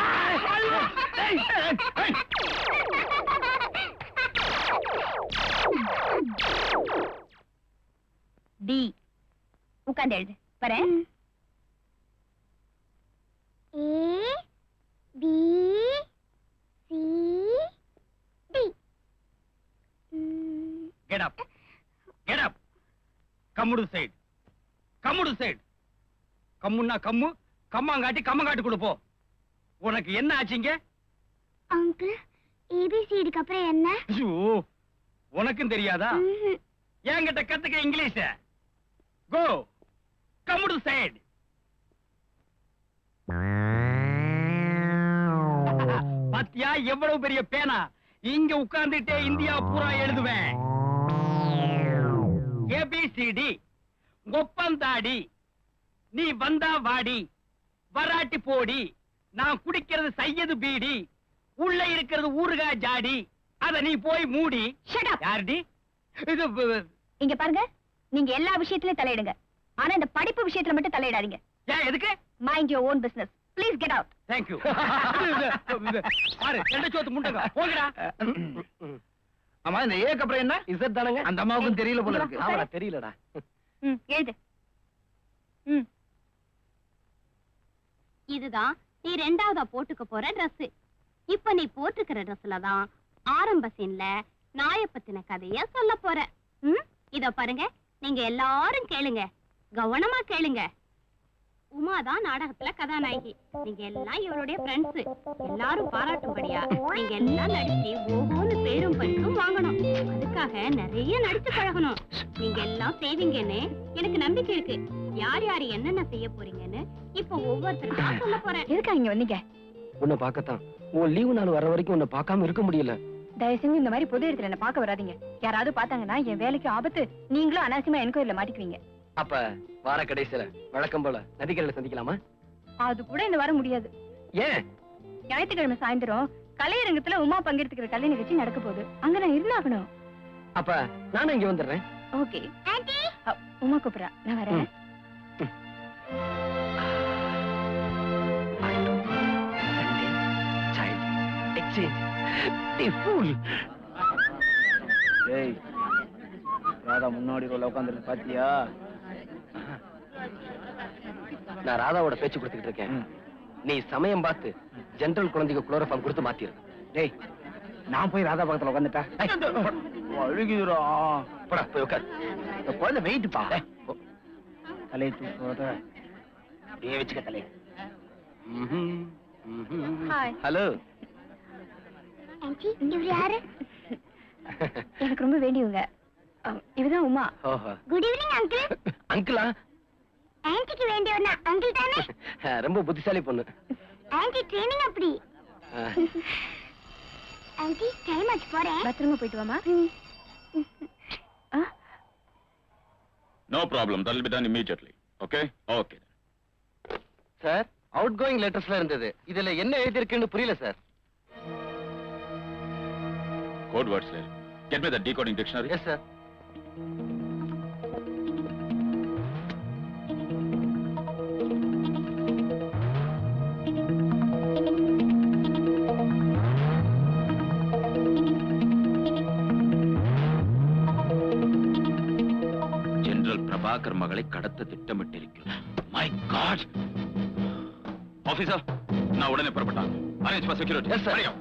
டி உட்கார்ந்து எழுது. வரேன். A B C D. Get up. Get up. கம்முடு சைடு. கம்முடு சைடு. கம்முன்னா கம்மு, கம்மாங்காட்டி கம்மங்காட்டுக்குள்ள போ. உனக்கு என்ன ஆச்சுங்க? அங்கிள், ஏபிசிடிக்கு அப்புறம் என்ன? ஐயோ, உனக்கும் தெரியாதா? என்கிட்ட கத்துக்க இங்கிலீஷ. கோ. கம்முடு சைடு. பாத்தியா எவ்வளவு பெரிய பேனா? இங்க உட்கார்ந்துட்டே இந்தியா பூரா எழுதுவேன். ஏபிசிடி. ஒப்பந்தாடி. நீ வந்தா வாடி, வராட்டி போடி. நான் குடிக்கிறது சையது பீடி, உள்ள இருக்கிறது ஊறுகா ஜாடி. அத நீ போய் மூடி. யாருடி இது? இங்க பாருங்க, நீங்க எல்லா விஷயத்திலயும் தலையிடுங்க. ஆனா இந்த படிப்பு விஷயத்துல மட்டும் தலையிடாதீங்க. ஏன் எதுக்கு? Mind your own business. Please get out. Thank you. பாரு, ரெண்டு சோத்து முண்டங்க. போங்கடா. அம்மா, இந்த ஏக்கு அப்புறம் என்ன? இசட் தானங்க? அந்த அம்மாவுக்கும் தெரியல போல இருக்கு. ஆமா, தெரியலடா. ம், எழுது. ம். இதுதான் நீ ரெண்டாவதா போட்டுக்க போற Dress. இப்ப நீ போட்டுக்கிற Dressல தான் ஆரம்ப சீன்ல நாய பத்தின கதைய சொல்ல போற. ம், இத பாருங்க, நீங்க எல்லாரும் கேளுங்க, கவனமா கேளுங்க. உமாதான் நாடகத்துல கதாநாயகி. நீங்க எல்லாம் இவருடைய ஃப்ரெண்ட்ஸ். எல்லாரும் பாராட்டும்படியா நீங்க எல்லாம் நடிச்சு ஓஹோன்னு பேரும் பரிசும் வாங்கணும். அதுக்காக நிறைய நடிச்சு பழகணும். நீங்க எல்லாம் செய்வீங்கன்னு எனக்கு நம்பிக்கை இருக்கு. யார் யார் என்னென்ன செய்ய போறீங்கன்னு இப்ப ஒவ்வொருத்தருக்கா சொல்ல போறேன். எதுக்கா இங்க வந்தீங்க? உன்னை பார்க்கத்தான். உன் லீவு நாள் வர வரைக்கும் உன்னை பார்க்காம இருக்க முடியல. தயவு செஞ்சு இந்த மாதிரி பொது இடத்துல என்ன பார்க்க வராதீங்க. யாராவது பார்த்தாங்கன்னா என் வேலைக்கு ஆபத்து. நீங்களும் அனாவசியமா என்கொயரில மாட்டிக்குவீங்க. அப்ப வார கடைசியில வழக்கம் போல நதிக்கரையில சந்திக்கலாமா? அது கூட இந்த வாரம் முடியாது. ஏன்? ஞாயிற்றுக்கிழமை சாயந்தரம் கலையரங்கத்துல உமா பங்கெடுத்துக்கிற கலை நிகழ்ச்சி நடக்க போகுது. அங்க நான் இருந்தாகணும். அப்ப நானும் இங்க வந்துடுறேன். ஓகே. உமா கூப்பிடுறா, நான் வரேன். ராதா முன்னாடி ரோல உட்காந்துருக்கு பாத்தியா? நான் ராதாவோட பேச்சு கொடுத்துக்கிட்டு இருக்கேன். நீ சமயம் பார்த்து ஜெனரல் குழந்தைக்கு குளோரோஃபார்ம் கொடுத்து மாத்திரு. டேய், நான் போய் ராதா பக்கத்துல உட்காந்துட்டா அழுகிதுரா. போடா போய் உட்காரு. இந்த குழந்தை வெயிட் பா. தலையை தூக்க அப்படியே வச்சுக்க தலையை. ஹலோ. யாரு? எனக்கு ரொம்ப வேண்டியவங்க. இவதான் உமா. Good evening uncle. அங்கிளா? ஆன்ட்டிக்கு வேண்டியவனா அங்கிள் தானே? ரொம்ப புத்திசாலி பொண்ணு. ஆன்ட்டி ட்ரெயினிங் அப்படி. ஆன்ட்டி டைம் ஆச்சு, போறேன். பத்திரமா போயிட்டு வாமா. No problem. That will be done immediately. Okay? Okay. Sir, outgoing லெட்டர்ஸ்ல இருந்தது. இதுல என்ன எழுதி இருக்குன்னு புரியல சார். Code words there. Get me the decoding dictionary. Yes, sir. General Prabhakar மகளை கடத்த திட்டமிட்டிருக்கிறார். My God! ஆபீசர், நான் உடனே புறப்பட்டாங்க. Arrange for security. Yes, sir. Hurry up.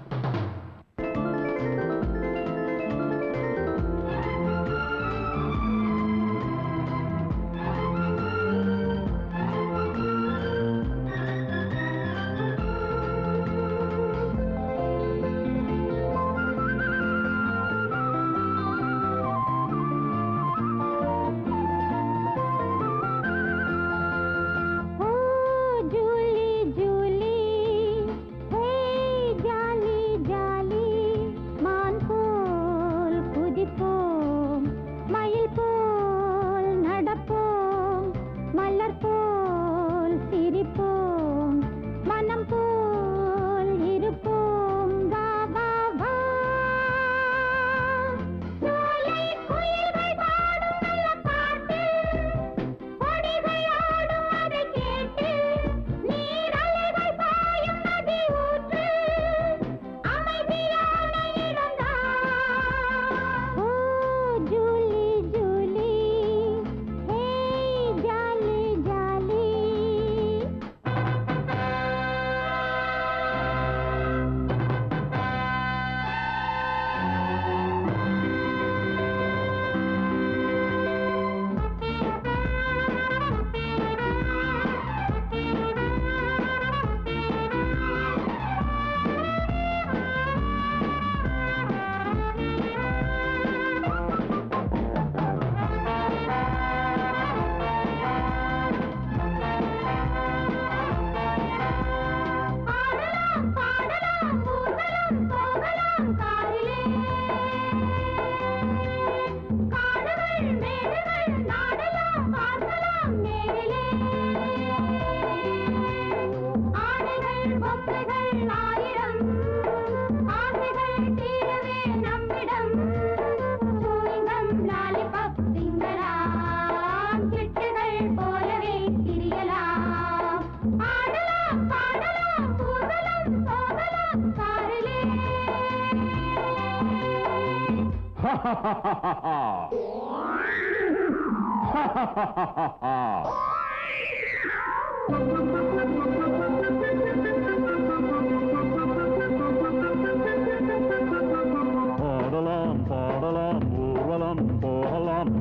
பாடலாம் பாடலாம் ஊர்வலம் போகலாம்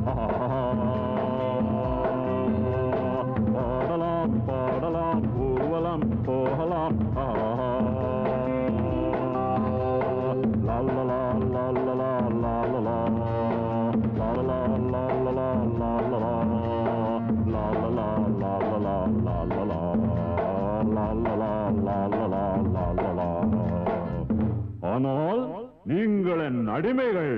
பாடலாம் பாடலாம் ஊர்வலம் போகலாம் லாலலா லாலலா லாலலா லாலலா லாலலா லாலலா லாலலா la la la la la la la la la la. ஆனால் நீங்கள் என் அடிமைகள்.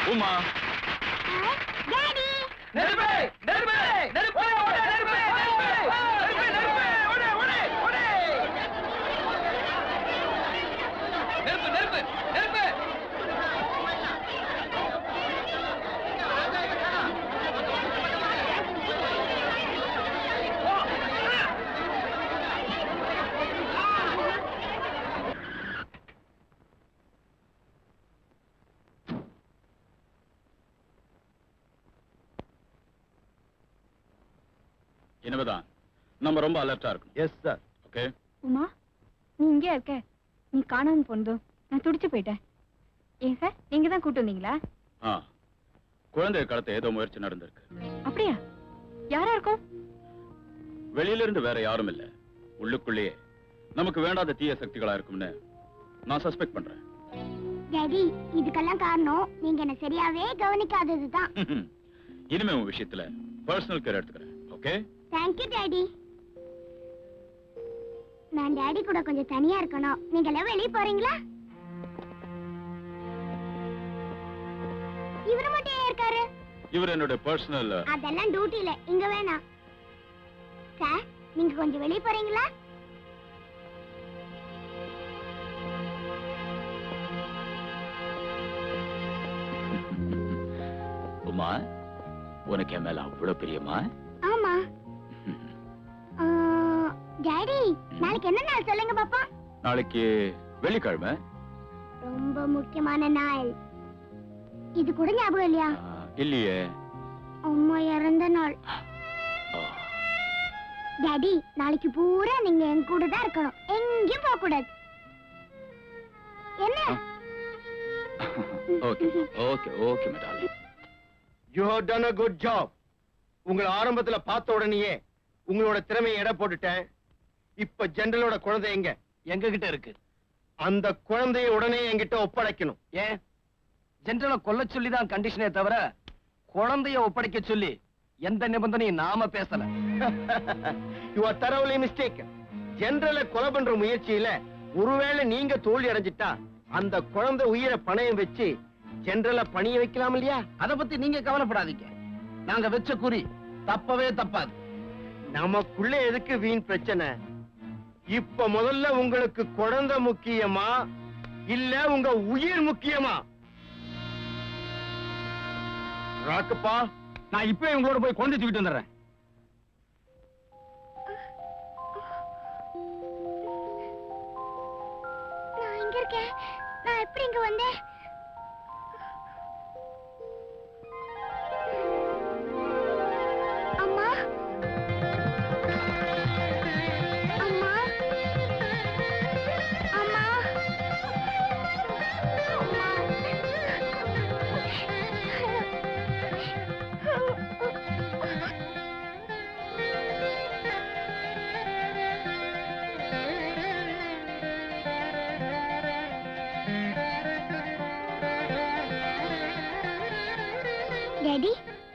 பூமா டாடி நெருப்பு நெருப்பு நெருப்பு ஓடு நெருப்பு நெருப்பு நெருப்பு ஓடு ஓடு ஓடு நெருப்பு நெருப்பு நெருப்பு இனிமேதான் நம்ம ரொம்ப அலர்ட்டா இருக்கணும். Yes sir. ஓகே. உமா நீ இங்கே இருக்க, நீ காணாம போனதும் நான் துடிச்சு போயிட்டேன். ஏன் சார் நீங்க தான் கூட்டு வந்தீங்களா? ஆ, குழந்தைய கடத்த ஏதோ முயற்சி நடந்திருக்கு. அப்படியா? யாரா இருக்கும்? வெளியில இருந்து வேற யாரும் இல்ல, உள்ளுக்குள்ளேயே நமக்கு வேண்டாத தீய சக்திகளா இருக்கும்னு நான் சஸ்பெக்ட் பண்றேன். டாடி இதுக்கெல்லாம் காரணம் நீங்க என்ன சரியாவே கவனிக்காததுதான். இனிமே உன் விஷயத்துல பர்சனல் கேர் எடுத்துக்கிறேன். ஓகே? Thank you daddy. நான் டாடி கூட கொஞ்சம் தனியா இருக்கணும். நீங்க எல்லாம் வெளிய போறீங்களா? இவரு மட்டும் ஏன் இருக்காரு? இவர் என்னோட பர்சனல். அதெல்லாம் டியூட்டில இங்க வேணாம். சார் நீங்க கொஞ்சம் வெளிய போறீங்களா? உமா, உனக்கு என் மேல அவ்வளவு பிரியமா? ஆமா. டாடி நாளைக்கு என்ன நாள் சொல்லுங்க பாப்பா. நாளைக்கு வெள்ளிக்கிழமை. ரொம்ப முக்கியமான நாள். இது கூட ஞாபகம் இல்லையா? இல்லையே. அம்மா இறந்த நாள். டாடி நாளைக்கு பூரா நீங்க என் கூட தான் இருக்கணும், எங்கேயும் போக கூடாது. என்ன? Okay okay okay madam. You have done a good job. உங்களை ஆரம்பத்துல பார்த்த உடனேயே உங்களோட திறமையை எடை போட்டுட்டேன். இப்ப ஜெனரலோட குழந்தை எங்க? எங்க கிட்ட இருக்கு. அந்த குழந்தையை உடனே என்கிட்ட ஒப்படைக்கணும். ஏன் ஜெனரலை கொல்ல சொல்லிதான் கண்டிஷனே தவிர குழந்தைய ஒப்படைக்க சொல்லி எந்த நிபந்தனையும் நாம பேசல. You are thoroughly mistaken. ஜெனரலை கொலை பண்ற முயற்சியில ஒருவேளை நீங்க தோல்வி அடைஞ்சிட்டா அந்த குழந்தை உயிரை பணயம் வச்சு ஜெனரலை பணிய வைக்கலாம் இல்லையா? அத பத்தி நீங்க கவலைப்படாதீங்க. நாங்க வச்ச குறி தப்பவே தப்பாது. நமக்குள்ள எதுக்கு வீண் பிரச்சனை? இப்ப முதல்ல உங்களுக்கு குழந்தை முக்கியமா இல்ல உங்க உயிர் முக்கியமா? ராக்கப்பா, நான் இப்பவே உங்களோட போய் குழந்தை தூக்கிட்டு வந்துடுறேன். நான் இங்க இருக்கேன். நான் எப்படி இங்க வந்தேன்? அம்மா அம்மா அம்மா டாடி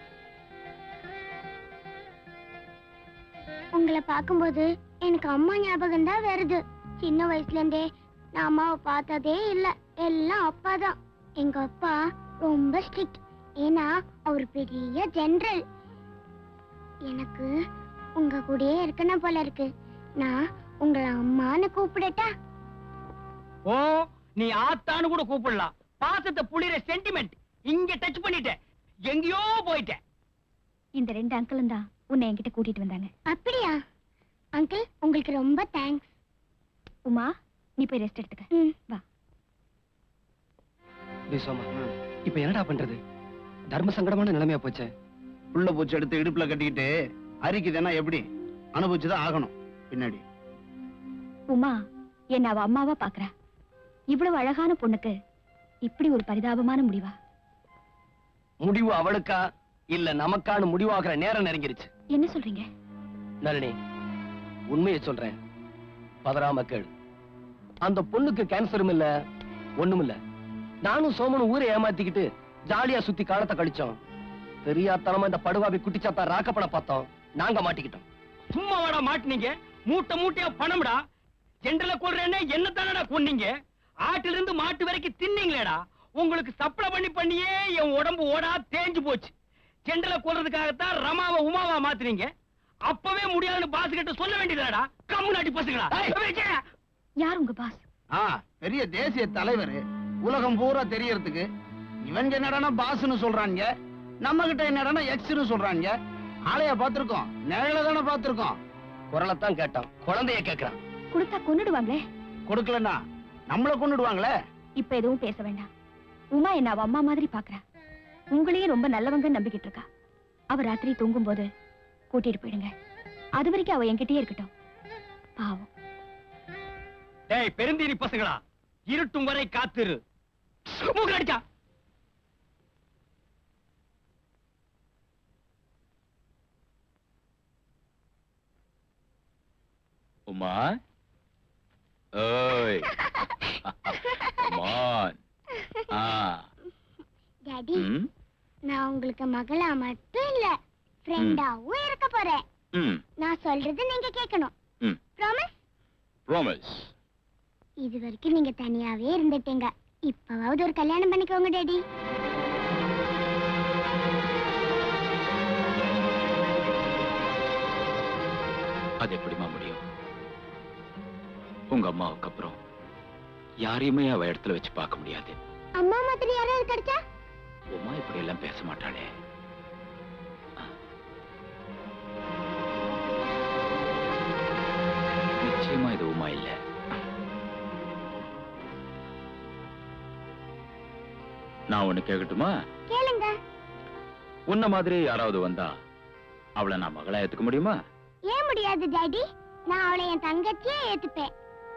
உங்களை பார்க்கும்போது எனக்கு அம்மா ஞாபகம் தான் வருது. சின்ன வயசுல இருந்தே நான் அம்மாவை பார்த்ததே இல்ல, எல்லாம் அப்பா தான். எங்க அப்பா ரொம்ப ஸ்ட்ரிக்ட், ஏன்னா அவர் பெரிய ஜெனரல். எனக்கு உங்க கூடயே இருக்கணும் போல இருக்கு. நான் உங்களை அம்மான்னு கூப்பிடட்டா? ஓ, நீ ஆத்தான்னு கூட கூப்பிடலாம். பாசத்தை புளிற சென்டிமெண்ட் இங்க டச் பண்ணிட்ட, எங்கேயோ போயிட்ட. இந்த ரெண்டு அங்கிளும் தான் உன்னை என்கிட்ட கூட்டிட்டு வந்தாங்க. அப்படியா? அங்கிள் உங்களுக்கு ரொம்ப தேங்க்ஸ். உமா நீ போய் ரெஸ்ட் எடுத்துக்க. வா. சோமா, இப்ப என்னடா பண்றது? தர்ம சங்கடமான நிலைமையா போச்சே. புள்ள பூச்சி எடுத்து இடுப்புல கட்டிக்கிட்டு அரிக்குதுன்னா எப்படி? அனுபவிச்சுதான் ஆகணும் பின்னாடி. உமா என்ன அவ அம்மாவா பாக்குறா. இவ்வளவு அழகான பொண்ணுக்கு இப்படி ஒரு பரிதாபமான முடிவா? முடிவு அவளுக்கா இல்ல நமக்கான முடிவாகிற நேரம் நெருங்கிருச்சு. என்ன சொல்றீங்க? நளினி, உண்மையை சொல்றேன், பதறாம கேளு. அந்த பொண்ணுக்கு கேன்சரும் இல்ல, ஒண்ணும் இல்ல. நானும் சோமனும் ஊரை ஏமாத்திக்கிட்டு ஜாலியா சுத்தி காலத்தை கழிச்சோம். தெரியாதனமா இந்த படுவாபி குட்டிச்சாத்தா ராக்கப்பட பார்த்தோம், நாங்க மாட்டிக்கிட்டோம். சும்மா வாடா மாட்டினீங்க, மூட்டை மூட்டையா பணம்டா. ஜெனரல கொல்றேன்னு என்ன தானடா கொன்னீங்க? ஆட்டில இருந்து மாட்டு வரைக்கும் தின்னீங்களேடா. உங்களுக்கு சப்ளை பண்ணி பண்ணியே என் உடம்பு ஓடா தேஞ்சு போச்சு. ஜெண்டல கொல்றதுக்காகத்தான் ரமாவை உமாவா மாத்துறீங்க. அப்பவே முடியாதுன்னு பாஸ் கிட்ட சொல்ல வேண்டியதுடா. கம்முனாட்டி பசங்களா. யார் உங்க பாஸ்? ஆ, பெரிய தேசிய தலைவர், உலகம் பூரா தெரியறதுக்கு. இவங்க என்னடானா பாஸ்னு சொல்றாங்க, நம்ம கிட்ட என்னடானா எக்ஸ்னு சொல்றாங்க. ஆளைய பாத்துருக்கோம், நிழல தானே பாத்துருக்கோம். குரலைத்தான் கேட்டான், குழந்தைய கேட்கிறான். கொடுத்தா கொன்னுடுவாங்களே. கொடுக்கலன்னா நம்மள கொன்னுடுவாங்களே. இப்ப எதுவும் பேச வேண்டாம். உமா என்ன அவ அம்மா மாதிரி பாக்குறா. உங்களையும் ரொம்ப நல்லவங்க நம்பிக்கிட்டு இருக்கா. அவ ராத்திரி தூங்கும் போது கூட்டிட்டு போயிடுங்க. அது வரைக்கும் அவ என்கிட்டயே இருக்கட்டும். பாவம். டேய் பெருந்தீரி பசங்களா, இருட்டும் வரை காத்திரு. மூக்கடிச்சா உமா. ஓய் come on. ஆ டாடி, ம் நான் உங்களுக்கு மகளா மட்டும் இல்ல, ஃப்ரெண்டாவும் இருக்க போறேன். ம் நான் சொல்றது நீங்க கேட்கணும். ம் ப்ராமிஸ்? ப்ராமிஸ். இது வரைக்கும் நீங்க தனியாவே இருந்துட்டீங்க. இப்பவாவது ஒரு கல்யாணம் பண்ணிக்கோங்க டாடி. அது எப்படிமா முடியும்? உங்க அம்மாவுக்கு அப்புறம் யாரையுமே அவ இடத்துல வச்சு பார்க்க முடியாது. அம்மா மாதிரி யாராவது கிடைச்சா? உமா இப்படி எல்லாம் பேச மாட்டாளே. நிச்சயமா இது உமா இல்ல. நான் ஒண்ணு கேட்கட்டுமா? கேளுங்க. உன்ன மாதிரி யாராவது வந்தா அவளை நான் மகளா ஏத்துக்க முடியுமா? ஏன் முடியாது டாடி? நான் அவளை என் தங்கச்சியே ஏத்துப்பேன்.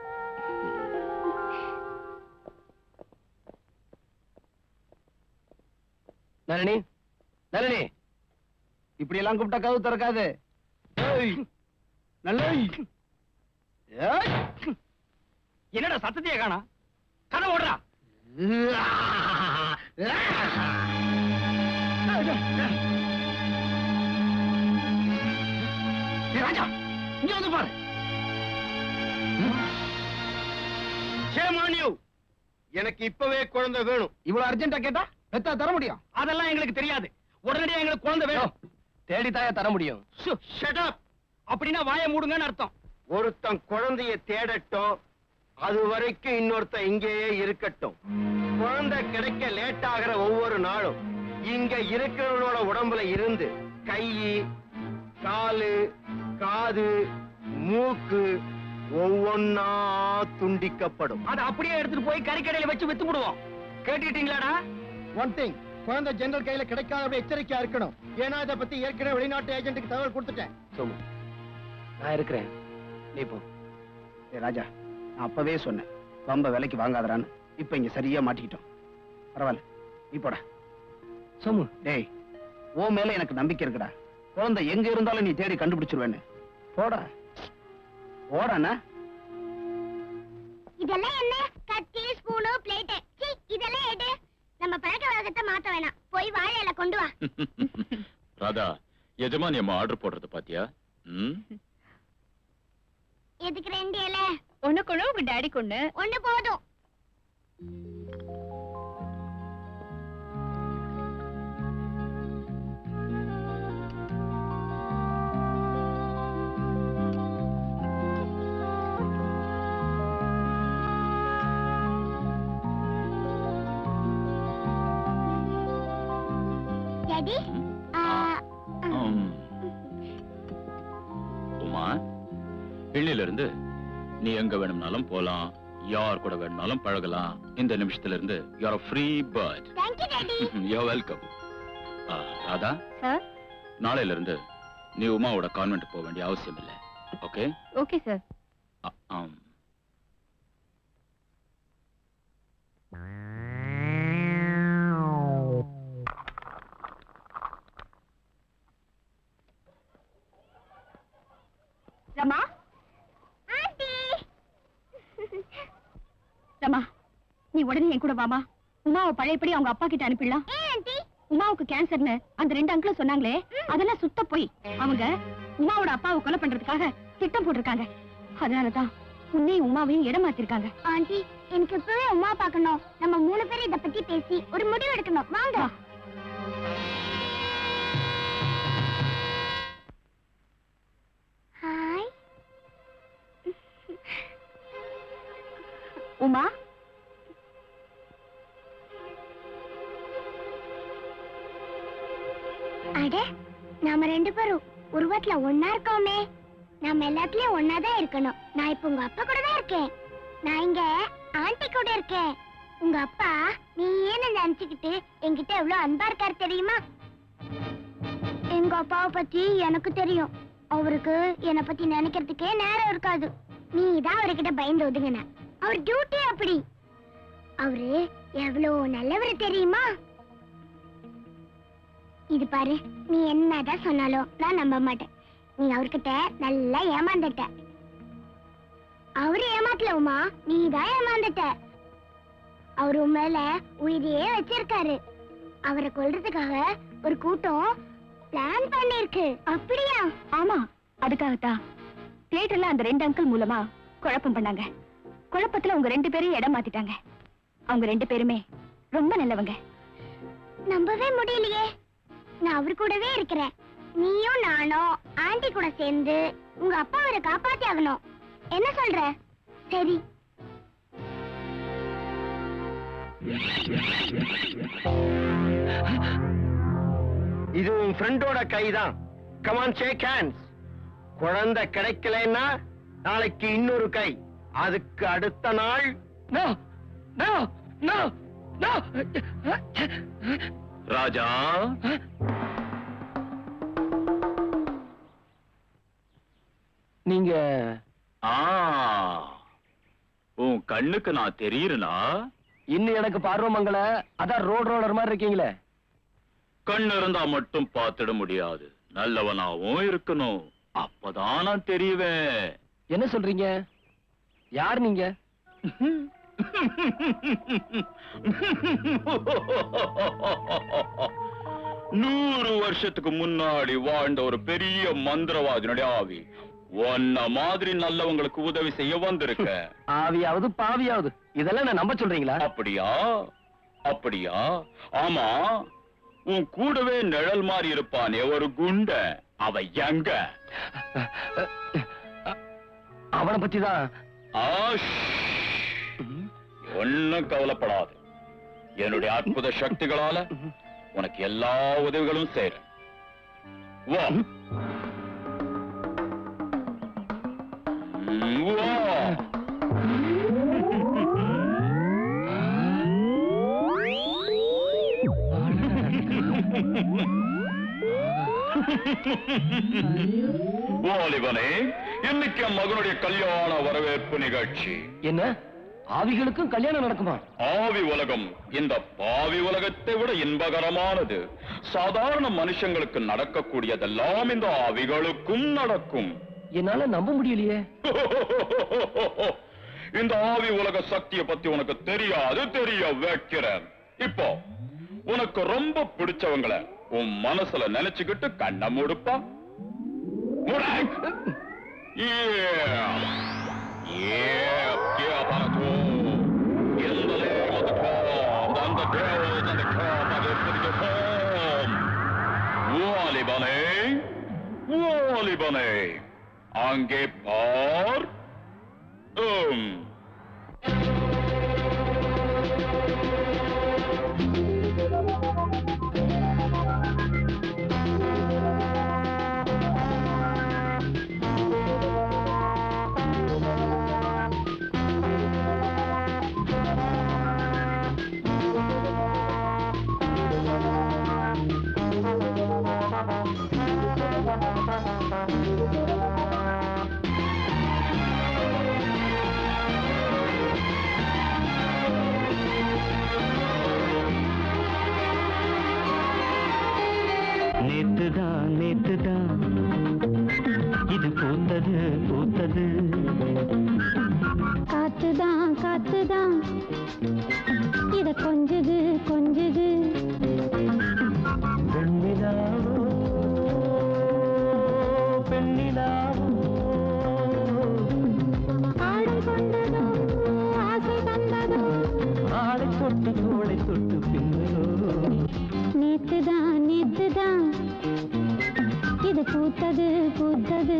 நளினி, நளினி, இப்படி எல்லாம் கூப்பிட்டா கதவு திறக்காது. நல்ல என்னடா சத்தத்தையே காணா? கதை ஓடுறா. ராஜா, இங்க வந்து பாரு. எனக்கு இப்பவே குழந்தை வேணும். இவ்வளவு அர்ஜென்டா கேட்டா பெத்தா தர முடியும்? அதெல்லாம் எங்களுக்கு தெரியாது. உடனடியா எங்களுக்கு குழந்தை வேணும். தேடித்தாயா தர முடியும். Shut up. அப்படின்னா வாயை மூடுங்கன்னு அர்த்தம். ஒருத்தன் குழந்தைய தேடட்டும், அது வரைக்கும் இன்னொருத்தன் இங்கேயே இருக்கட்டும். குழந்தை கிடைக்க லேட் ஆகிற ஒவ்வொரு நாளும் இங்க இருக்கிறவனோட உடம்புல இருந்து கை, காலு, காது, மூக்கு ஒவ்வொன்னா துண்டிக்கப்படும். அதை அப்படியே எடுத்துட்டு போய் கறிக்கடையில வச்சு வித்து விடுவோம். கேட்டுக்கிட்டீங்களாடா? ஒன் திங், குழந்தை ஜெனரல் கையில கிடைக்காத எச்சரிக்கையா இருக்கணும். ஏன்னா இதை பத்தி ஏற்கனவே வெளிநாட்டு ஏஜென்ட்டுக்கு தகவல் கொடுத்துட்டேன். சோமு, நான் இருக்கிறேன், நீ போ. ஏ ராஜா, நான் அப்பவே சொன்னேன் ரொம்ப விலைக்கு வாங்காதரான்னு. இப்ப இங்க சரியா மாட்டிக்கிட்டோம். பரவாயில்ல, நீ போடா. சோமு, டேய், ஓ மேல எனக்கு நம்பிக்கை இருக்குடா. குழந்தை எங்க இருந்தாலும் நீ தேடி கண்டுபிடிச்சிருவேன்னு. போடா போடாண்ணா. இதெல்லாம் என்ன? கத்தி, ஸ்பூனு, பிளேட். சீ, இதெல்லாம் எடு. நம்ம பழக்க வழக்கத்தை மாத்த வேணாம். போய் வாழை இலை கொண்டு வா. ராதா, எஜமானி அம்மா ஆர்டர் போடுறது பாத்தியா? ம் எதுக்கு ரெண்டு இலை? ஒண்ணு கொண்டு உங்க டாடி கொண்டு. ஒண்ணு போதும். டாடி, உமா, இன்னில இருந்து நீ எங்க வேணும்னாலும் போலாம், யார் கூட வேணும்னாலும் பழகலாம். இந்த நிமிஷத்துல இருந்து you are a free bird. Thank you டாடி. You are welcome. Radha, sir. நாளையில இருந்து நீ உமாவோட கான்வென்ட் போக வேண்டிய அவசியம் இல்லை. ஓகே? Okay sir. ஆம். ரமா, ஆண்டி. ரமா, நீ உடனே என் கூட வாமா. உமாவை பழையபடி அவங்க அப்பா கிட்ட அனுப்பிடலாம். ஏன் ஆண்டி? உமாவுக்கு கேன்சர்னு அந்த ரெண்டு அங்கிளும் சொன்னாங்களே, அதெல்லாம் சுத்த போய். அவங்க உமாவோட அப்பாவை கொலை பண்றதுக்காக திட்டம் போட்டிருக்காங்க. அதனாலதான் உன்னையும் உமாவையும் இடம் மாத்திருக்காங்க. ஆண்டி, எனக்கு இப்பவே அம்மா பார்க்கணும். நம்ம மூணு பேரும் இத பத்தி பேசி ஒரு முடிவு எடுக்கணும். வாங்க. ஹாய் உமா, அட நாம ரெண்டு பேரும் உருவத்துல ஒன்னா இருக்கோமே. நாம எல்லாத்துலயும் ஒன்னாதான் இருக்கணும். நான் இப்ப உங்க அப்பா கூட தான் இருக்கேன். நான் இங்க ஆண்டி கூட இருக்கேன். உங்க அப்பா நீ ஏன்னு நினைச்சுக்கிட்டு என்கிட்ட எவ்வளவு அன்பா இருக்காரு தெரியுமா? எங்க அப்பாவை பத்தி எனக்கு தெரியும். அவருக்கு என்னை பத்தி நினைக்கிறதுக்கே நேரம் இருக்காது. நீ தான் அவர்கிட்ட பயந்து ஒதுங்கின. அவர் டியூட்டி அப்படி. அவரு எவ்வளவு நல்லவர் தெரியுமா? இது பாரு, நீ என்னதான் சொன்னாலும் நான் நம்ப மாட்டேன். நீ அவர்கிட்ட நல்லா ஏமாந்துட்ட. அவரு ஏமாத்தல உமா, நீ தான் ஏமாந்துட்ட. அவரு மேல உயிரையே வச்சிருக்காரு. அவரை கொல்றதுக்காக ஒரு கூட்டம் பிளான் பண்ணிருக்கு. அப்படியா? ஆமா, அதுக்காகத்தான் தியேட்டர்ல அந்த ரெண்டு அங்கிள் மூலமா குழப்பம் பண்ணாங்க. குழப்பத்துல உங்க ரெண்டு பேரையும் இடம் மாத்திட்டாங்க. அவங்க ரெண்டு பேருமே ரொம்ப நல்லவங்க. நம்பவே முடியலையே. நான் அவர் கூடவே இருக்கிறேன். நீயும் நானும் ஆண்டி கூட சேர்ந்து உங்க அப்பா அவரை காப்பாத்தி ஆகணும். என்ன சொல்ற? சரி. இது உன் ஃப்ரெண்டோட கைதான். Come on, shake hands. குழந்தை கிடைக்கலன்னா நாளைக்கு இன்னொரு கை, அதுக்கு அடுத்த நாள் no no no no. Raja, நீங்க ஆ உன் கண்ணுக்கு நான் தெரியுறனா? இன்னும் எனக்கு பார்வமங்கல, அதான் ரோட் ரோலர் மாதிரி இருக்கீங்களே. கண்ணு இருந்தா மட்டும் பார்த்திட முடியாது, நல்லவனாவும் இருக்கணும். அப்பதான் நான் தெரியுவேன். என்ன சொல்றீங்க? யார் நீங்க? நூறு வருஷத்துக்கு முன்னாடி வாழ்ந்த ஒரு பெரிய மந்திரவாதினுடைய ஆவி. ஒன்ன மாதிரி நல்லவங்களுக்கு உதவி செய்ய வந்திருக்க. ஆவியாவது பாவியாவது இதெல்லாம் நான் நம்ப சொல்றீங்களா? அப்படியா? அப்படியா? ஆமா, உன் கூடவே நிழல் மாதிரி இருப்பானே ஒரு குண்ட, அவ எங்க? அவனை பத்தி தான். ஒன்னும் கவலைப்படாது. என்னுடைய அற்புத சக்திகளால உனக்கு எல்லா உதவிகளும் செய்றேன். வா வா. வாலிபனே, இன்னைக்கு என் மகனுடைய கல்யாண வரவேற்பு நிகழ்ச்சி. என்ன, ஆவிகளுக்கும் கல்யாணம் நடக்குமா? ஆவி உலகம் இந்த பாவி உலகத்தை விட இன்பகரமானது. சாதாரண மனுஷங்களுக்கு நடக்கக்கூடியதெல்லாம் இந்த ஆவிகளுக்கும் நடக்கும். என்னால நம்ப முடியலையே. இந்த ஆவி உலக சக்தியை பத்தி உனக்கு தெரியாது, தெரிய வைக்கிறேன். இப்போ உனக்கு ரொம்ப பிடிச்சவங்கள உன் மனசுல நினைச்சுக்கிட்டு கண்ண மூடுப்பா. வாலிபனே, வாலிபனே, அங்கே பார். உம் நேத்துதான் நேத்துதான் இது பூத்தது பூத்தது. காத்துதான் காத்துதான் இத கொஞ்சது கொஞ்சது. பெண்ணிலாவோ பெண்ணிலாவோ ஆடை கொண்டதோ ஆசை தந்ததோ நேத்துதான் நேத்துதான் இது பூத்தது பூத்தது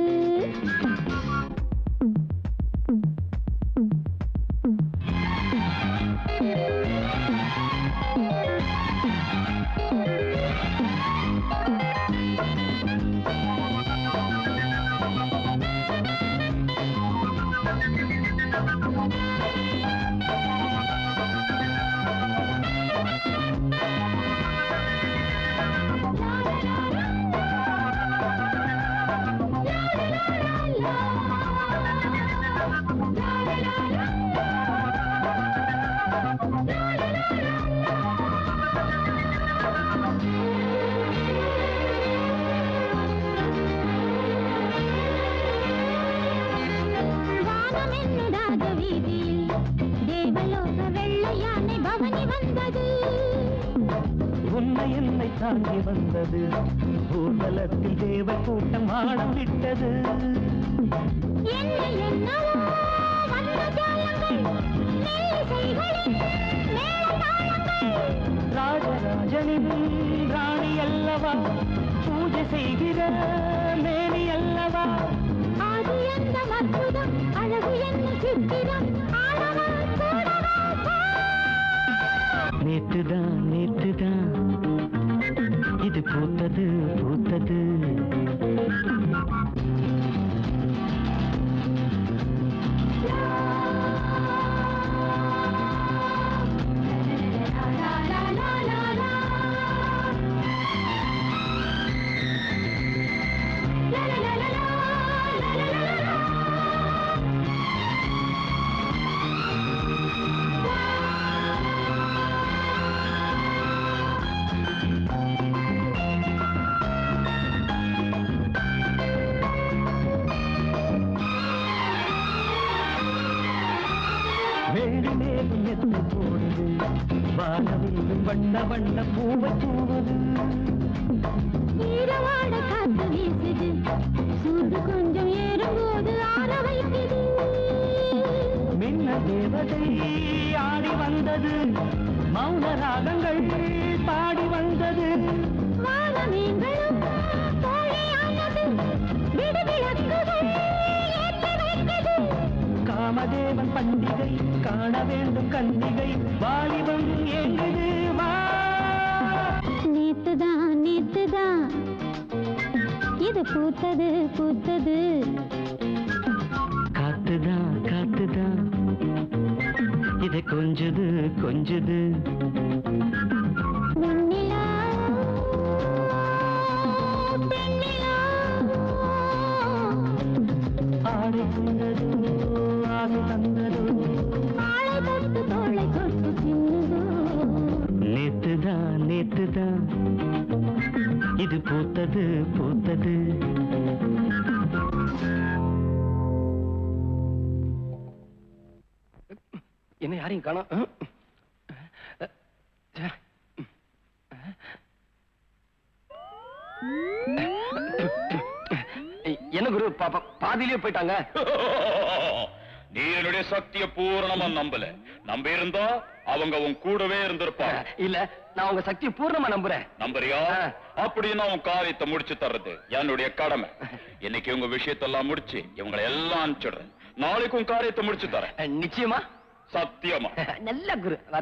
என்னை தாங்கி வந்தது பூதலத்தில் தேவ கூட்டம் ஆடம் விட்டது ராஜராஜனின் ராணி அல்லவா பூஜை செய்கிற மேனி அல்லவா அது என்ன அற்புதம் அழகு என்ன சித்திரம் நேற்றுதான் நேற்றுதான் இது பூத்தது பூத்தது வண்ண வண்ண பூவை பூவது ஈரவாட காத்து வீசுது சூடு கொஞ்சம் ஏறும்போது ஆற வைக்குது மின்ன தேவதை ஆடி வந்தது மௌன ராகங்கள் பாடி வந்தது வானமீன்களும் தோழியானது விடுவிளக்குகள் ஏற்றி வைத்தது காமதேவன் பண்டிகை காண வேண்டும் கண்டிகை வாலிபம் எங்குது வா நேத்துதான் நேத்துதான் இது பூத்தது பூத்தது காத்துதான் காத்துதான் இது கொஞ்சது கொஞ்சது வெண்ணிலா பெண்ணிலா ஆடை தந்தது ஆசை தந்தது ஆளை தொட்டு தோளை தொட்டு பின்னுதோ நேத்துதான் நேத்துதான் இது பூத்தது பூத்தது என்ன யாரையும் காணோம் என்ன குரு பாதியிலே போயிட்டாங்க நீ என்னுடைய சக்திய பூரணமா நம்பல நம்ப இருந்தா அவங்க உன் கூடவே இருந்திருப்பாங்க இல்ல நான் உங்க சக்தியை பூர்ணமா நம்புறேன் நம்புறியா அப்படின்னா உன் காரியத்தை முடிச்சு தர்றது என்னுடைய கடமை இன்னைக்கு உங்க விஷயத்தெல்லாம் முடிச்சு இவங்களை எல்லாம் அனுப்பிச்சுடுறேன் நாளைக்கு உன் காரியத்தை முடிச்சு தரேன் நிச்சயமா சத்தியமா நல்ல குரு வர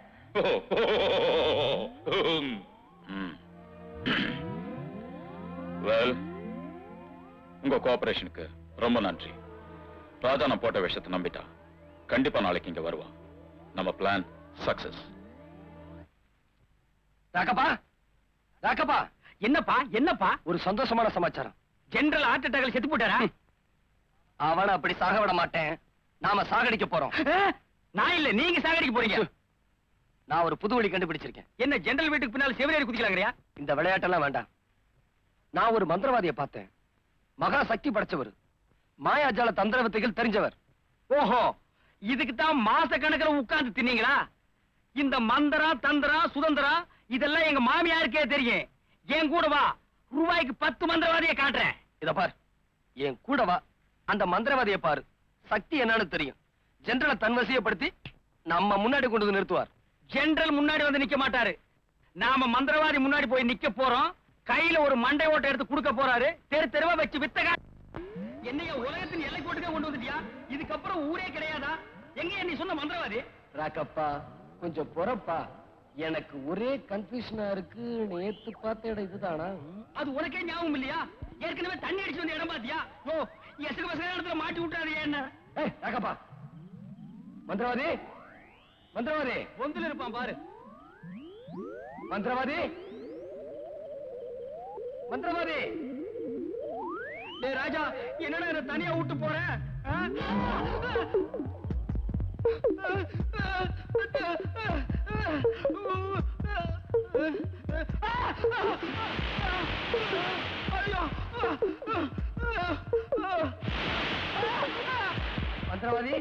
வெல் உங்க கோஆபரேஷனுக்கு ரொம்ப நன்றி ராஜா நான் போட்ட விஷயத்தை நம்பிட்டா கண்டிப்பா நாளைக்கு இங்க வருவா நம்ம பிளான் சக்சஸ் ராகப்பா ராகப்பா என்னப்பா என்னப்பா ஒரு சந்தோஷமான சமாச்சாரம் ஜெனரல் ஹார்ட் அட்டாக்ல செத்து போட்டாரா அவனை அப்படி சாக விட மாட்டேன் நாம சாகடிக்க போறோம் நான் இல்ல நீங்க சாகடிக்க போறீங்க நான் ஒரு புது வழி கண்டுபிடிச்சிருக்கேன் என்ன ஜெனரல் வீட்டுக்கு பின்னால செவரேறி குதிக்கலாங்கறியா இந்த விளையாட்டெல்லாம் வேண்டாம் நான் ஒரு மந்திரவாதியை பார்த்தேன் மகா சக்தி படைச்சவர் மாயாஜால தந்திர வித்தைகள் தெரிஞ்சவர் ஓஹோ இதுக்கு தான் மாச கணக்கில் உட்கார்ந்து தின்னீங்களா இந்த மந்திரா தந்திரா சுதந்திரா இதெல்லாம் எங்க மாமியாருக்கே தெரியும் என் கூட வா ரூபாய்க்கு பத்து மந்திரவாதியை காட்டுறேன் இத பார் என் கூட வா அந்த மந்திரவாதியை பாரு சக்தி என்னன்னு தெரியும் ஜெனரலை தன்வசியப்படுத்தி நம்ம முன்னாடி கொண்டு வந்து நிறுத்துவார் ஜெனரல் முன்னாடி வந்து நிக்க மாட்டாரு நாம மந்திரவாதி முன்னாடி போய் நிக்க போறோம். கையில ஒரு மண்டை ஓட்டை எடுத்து கொடுக்க போறாரு. தெரு தெருவா வச்சு வித்தகா. என்னையா உலகத்தின் எல்லை கோட்டுக்கே கொண்டு வந்துட்டியா? இதுக்கப்புறம் ஊரே கிடையாதா? எங்க நீ சொன்ன மந்திரவாதி? ராக்கப்பா கொஞ்சம் பொறப்பா. எனக்கு ஒரே கன்ஃபியூஷனா இருக்கு. நேத்து பார்த்த இடம் இதுதானா? அது உனக்கே ஞாபகம் இல்லையா? ஏற்கனவே தண்ணி அடிச்சு வந்த இடம் பாத்தியா? ஓ எசுக்கு பசங்க இடத்துல மாட்டி விட்டாரு என்ன? ஏய் ராக்கப்பா, மந்திரவாதி மந்திரவாதி பொந்துல இருப்பான் பாரு. மந்திரவாதி மந்திரவாதி. டேய் ராஜா, என்னடா என்ன தனியா விட்டு போற? மந்திரவாதி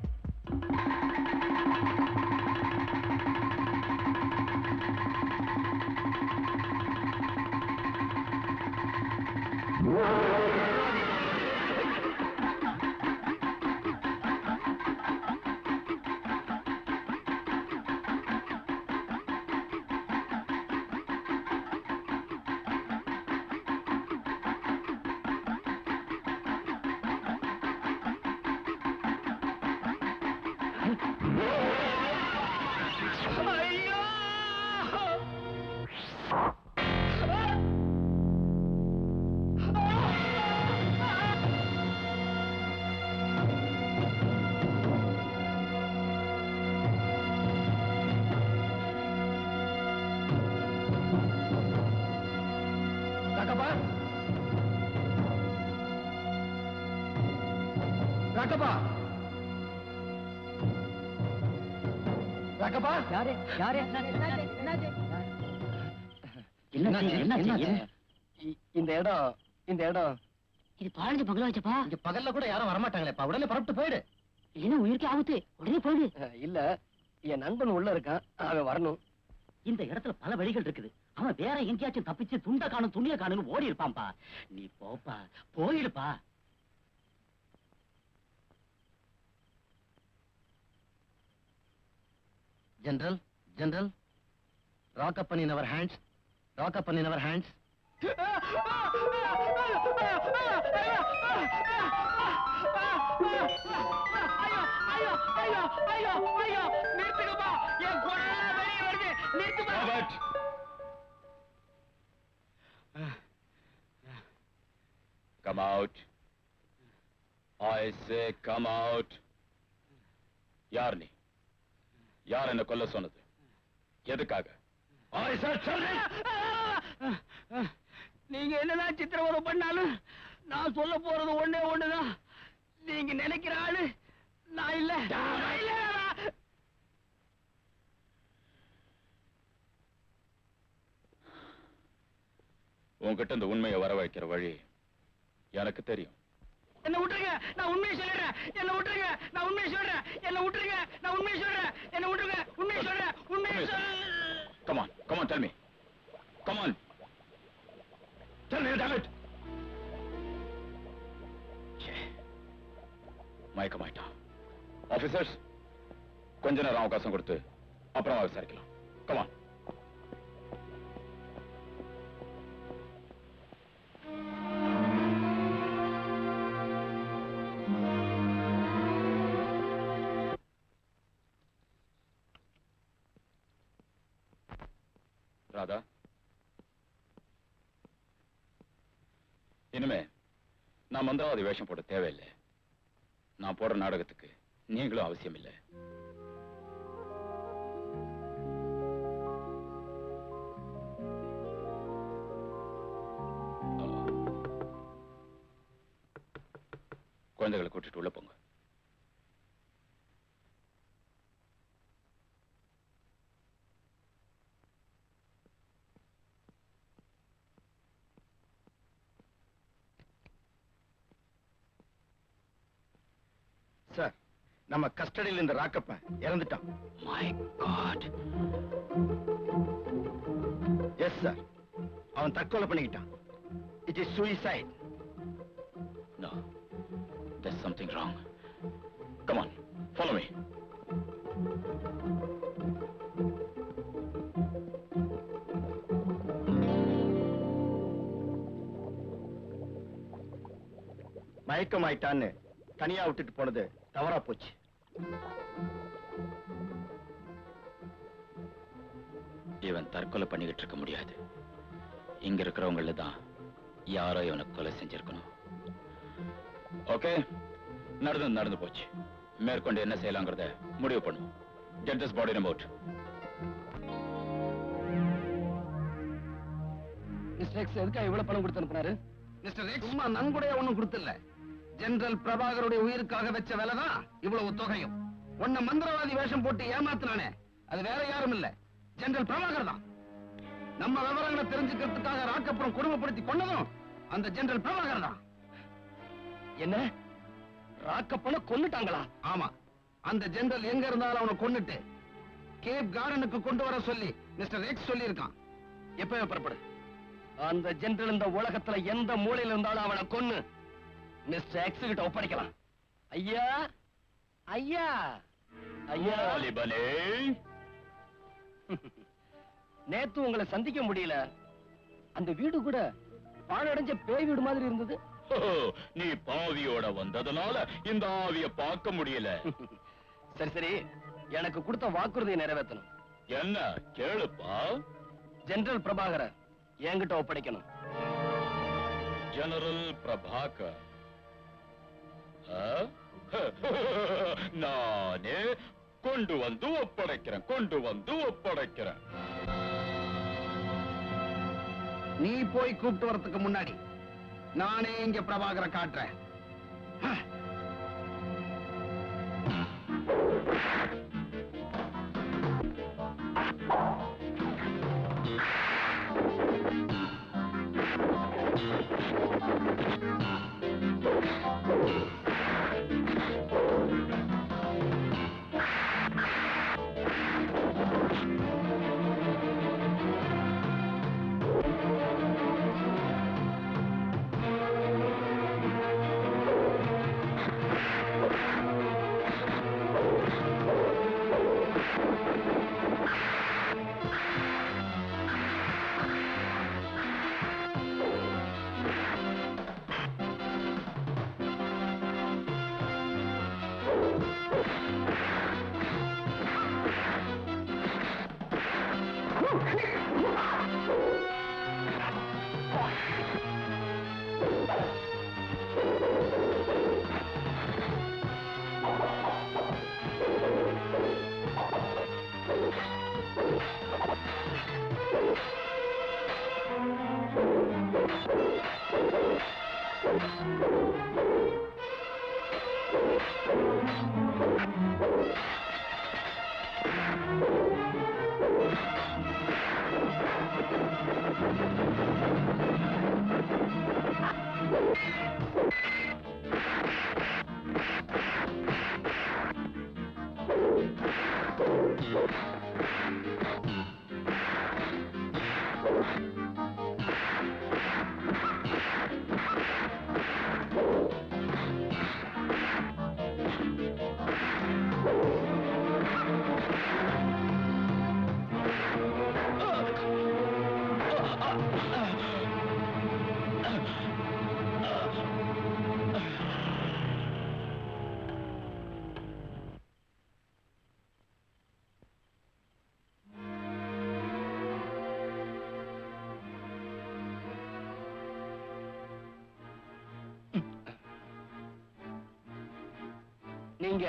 ராக்கப்பா ராக்கப்பா யாரு யாரு இந்த இடம் இந்த இடம் இது பாழஞ்ச பகல வச்சப்பா. இங்க பகல்ல கூட யாரும் வரமாட்டாங்களேப்பா. உடனே புறப்பட்டு போயிடு. என்ன உயிருக்கு ஆபத்து? உடனே போயிடு. இல்ல என் நண்பன் உள்ள இருக்கான், அவன் வரணும். இந்த இடத்துல பல வழிகள் இருக்குது. அவன் வேற எங்கேயாச்சும் தப்பிச்சு துண்ட காணும் துணிய காணும்னு ஓடி இருப்பான்பா. நீ போப்பா, போயிடுப்பா. General, General, rock up in our hands, rock up in our hands. Come out. I say come out. யார் நீ? யார் என்ன கொல்ல சொன்னது? எதுக்காக? நீங்க என்னதான் சித்திரவதை பண்ணாலும் நான் சொல்ல போறது ஒண்ணே ஒண்ணுதான். நீங்க நினைக்கிற ஆளு நான் இல்ல. உன்கிட்ட இந்த உண்மையை வர வைக்கிற வழி எனக்கு தெரியும். என்ன விட்டுருங்க, நான் உண்மையை சொல்றேன். என்ன விட்டுருங்க, நான் உண்மையை சொல்றேன். என்ன விட்டுருங்க, நான் உண்மையை சொல்றேன். என்ன விட்டுருங்க, உண்மையை சொல்றேன். உண்மையை சொல்றேன். Come on, come on, tell me. Come on. Tell me, damn it. மயக்கமாயிட்டான். ஆபீசர்ஸ், கொஞ்ச நேரம் அவகாசம் கொடுத்து அப்புறமா விசாரிக்கலாம். Come on. ராதா, இனிமே நான் மந்திரவாதி வேஷம் போட தேவையில்லை. நான் போடுற நாடகத்துக்கு நீங்களும் அவசியம் இல்லை. குழந்தைகளை கூட்டிட்டு உள்ள போங்க. சார், நம்ம கஸ்டடியில் இந்த ராக்கப்ப இறந்துட்டான். My God. எஸ் சார், அவன் தற்கொலை பண்ணிக்கிட்டான். It is suicide. No, there's something wrong. Come on, follow me. மயக்கமாயிட்டான்னு தனியா விட்டுட்டு போனது தவறா போச்சு. இவன் தற்கொலை பண்ணிக்கிட்டு இருக்க முடியாது. இங்க இருக்கிறவங்கள தான் யாரோ இவனை கொலை செஞ்சிருக்கணும். ஓகே, நடந்து நடந்து போச்சு. மேற்கொண்டு என்ன செய்யலாங்கிறத முடிவு பண்ணும். Get this body remote. Mister X எதுக்கா இவ்வளவு பணம் கொடுத்து அனுப்புனாரு? மிஸ்டர் எக்ஸ் சும்மா நன்கொடைய ஒண்ணும் கொடுத்தில்ல. ஜெனரல் பிரபாகருடைய உயிருக்காக வச்ச வேலைதான் இவ்வளவு தொகையும். உன்னை மந்திரவாதி வேஷம் போட்டு ஏமாத்தினானே, அது வேற யாரும் இல்ல, ஜெனரல் பிரபாகர் தான். நம்ம விவரங்களை தெரிஞ்சுக்கிறதுக்காக ராக்கப்புறம் குடும்பப்படுத்தி கொண்டதும் அந்த ஜெனரல் பிரபாகர் தான். என்ன, ராக்கப்பன கொன்னுட்டாங்களா? ஆமா, அந்த ஜெனரல் எங்க இருந்தாலும் அவனை கொன்னுட்டு கேப் கார்டனுக்கு கொண்டு வர சொல்லி மிஸ்டர் எக்ஸ் சொல்லி இருக்கான். எப்ப புறப்படு? அந்த ஜெனரல் இந்த உலகத்துல எந்த மூலையில இருந்தாலும் அவனை கொன்னு மிஸ்டர் எக்ஸ் கிட்ட ஒப்படைக்கலாம். ஐயா ஐயா ஐயா, நேத்து உங்களை சந்திக்க முடியல. அந்த வீடு கூட பாழடைஞ்ச பேய் வீடு மாதிரி இருந்தது. நீ பாவியோட வந்ததுனால இந்த ஆவிய பார்க்க முடியல. சரி சரி, எனக்கு கொடுத்த வாக்குறுதியை நிறைவேற்றணும். என்ன கேளுப்பா. ஜெனரல் பிரபாகர என்கிட்ட ஒப்படைக்கணும். ஜெனரல் பிரபாகர் நானே கொண்டு வந்து ஒப்படைக்கிறேன், கொண்டு வந்து ஒப்படைக்கிறேன். நீ போய் கூப்பிட்டு வரதுக்கு முன்னாடி நானே இங்க பிரபாகரை காட்டுறேன். நீங்க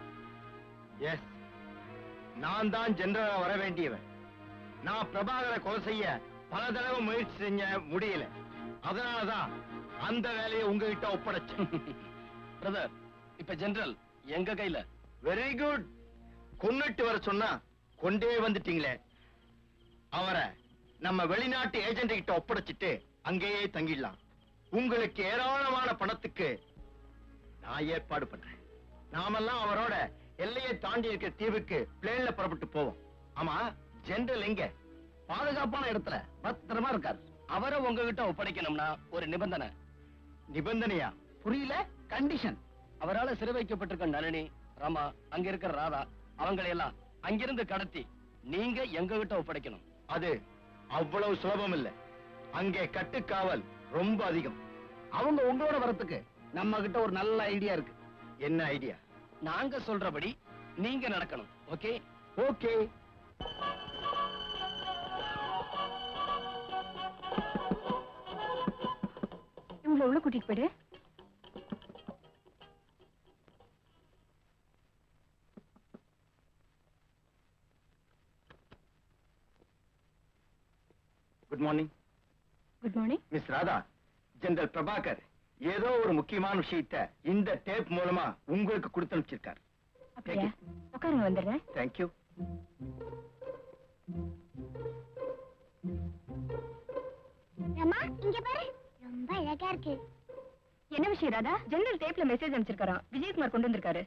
எஸ், நான் தான் ஜெனரலா வர வேண்டியவன். நான் பிரபாகரை கொலை செய்ய பல தடவை முயற்சி செஞ்ச முடியல. அதனாலதான் அந்த வேலையை உங்ககிட்ட ஒப்படைச்சேன். பிரதர், இப்ப ஜெனரல் எங்க கையில. Very good. கொன்னுட்டு வர சொன்னா கொண்டே வந்துட்டீங்களே. அவரை நம்ம வெளிநாட்டு ஏஜென்ட் கிட்ட ஒப்படைச்சிட்டு அங்கேயே தங்கிடலாம். உங்களுக்கு ஏராளமான பணத்துக்கு நான் ஏற்பாடு பண்றேன். நாமெல்லாம் அவரோட எல்லையை தாண்டி இருக்கிற தீவுக்கு பிளேன்ல புறப்பட்டு போவோம். ஆமா, ஜெனரல் எங்க? பாதுகாப்பான இடத்துல பத்திரமா இருக்காரு. அவரை உங்ககிட்ட ஒப்படைக்கணும்னா ஒரு நிபந்தனை. நிபந்தனையா? புரியல. கண்டிஷன். அவரால சிறை வைக்கப்பட்டிருக்க நளினி, ராமா, அங்க இருக்கிற ராதா, அவங்களை எல்லாம் அங்கிருந்து கடத்தி நீங்க எங்க கிட்ட ஒப்படைக்கணும். அது அவ்வளவு சுலபம் இல்ல. அங்கே கட்டுக்காவல் ரொம்ப அதிகம். அவங்க உங்களோட வரத்துக்கு நம்ம கிட்ட ஒரு நல்ல ஐடியா இருக்கு. என்ன ஐடியா? நாங்க சொல்றபடி நீங்க நடக்கணும். ஓகே? ஓகே. இவங்களை உள்ள கூட்டிட்டு போயிடு. Good morning. Good morning. Miss Radha, general Prabhakar ஏதோ ஒரு முக்கியமான விஷயத்தை இந்த டேப் மூலமா உங்களுக்கு கொடுத்து அனுப்பிச்சிருக்காரு. அப்படியா? உட்காருங்க, வந்துடுறேன். தேங்க்யூ. அம்மா இங்க பாரு, ரொம்ப அழகா இருக்கு. என்ன விஷயம் ராதா? ஜெனரல் டேப்ல மெசேஜ் அனுப்பிச்சிருக்காராம். விஜயகுமார் கொண்டு வந்திருக்காரு.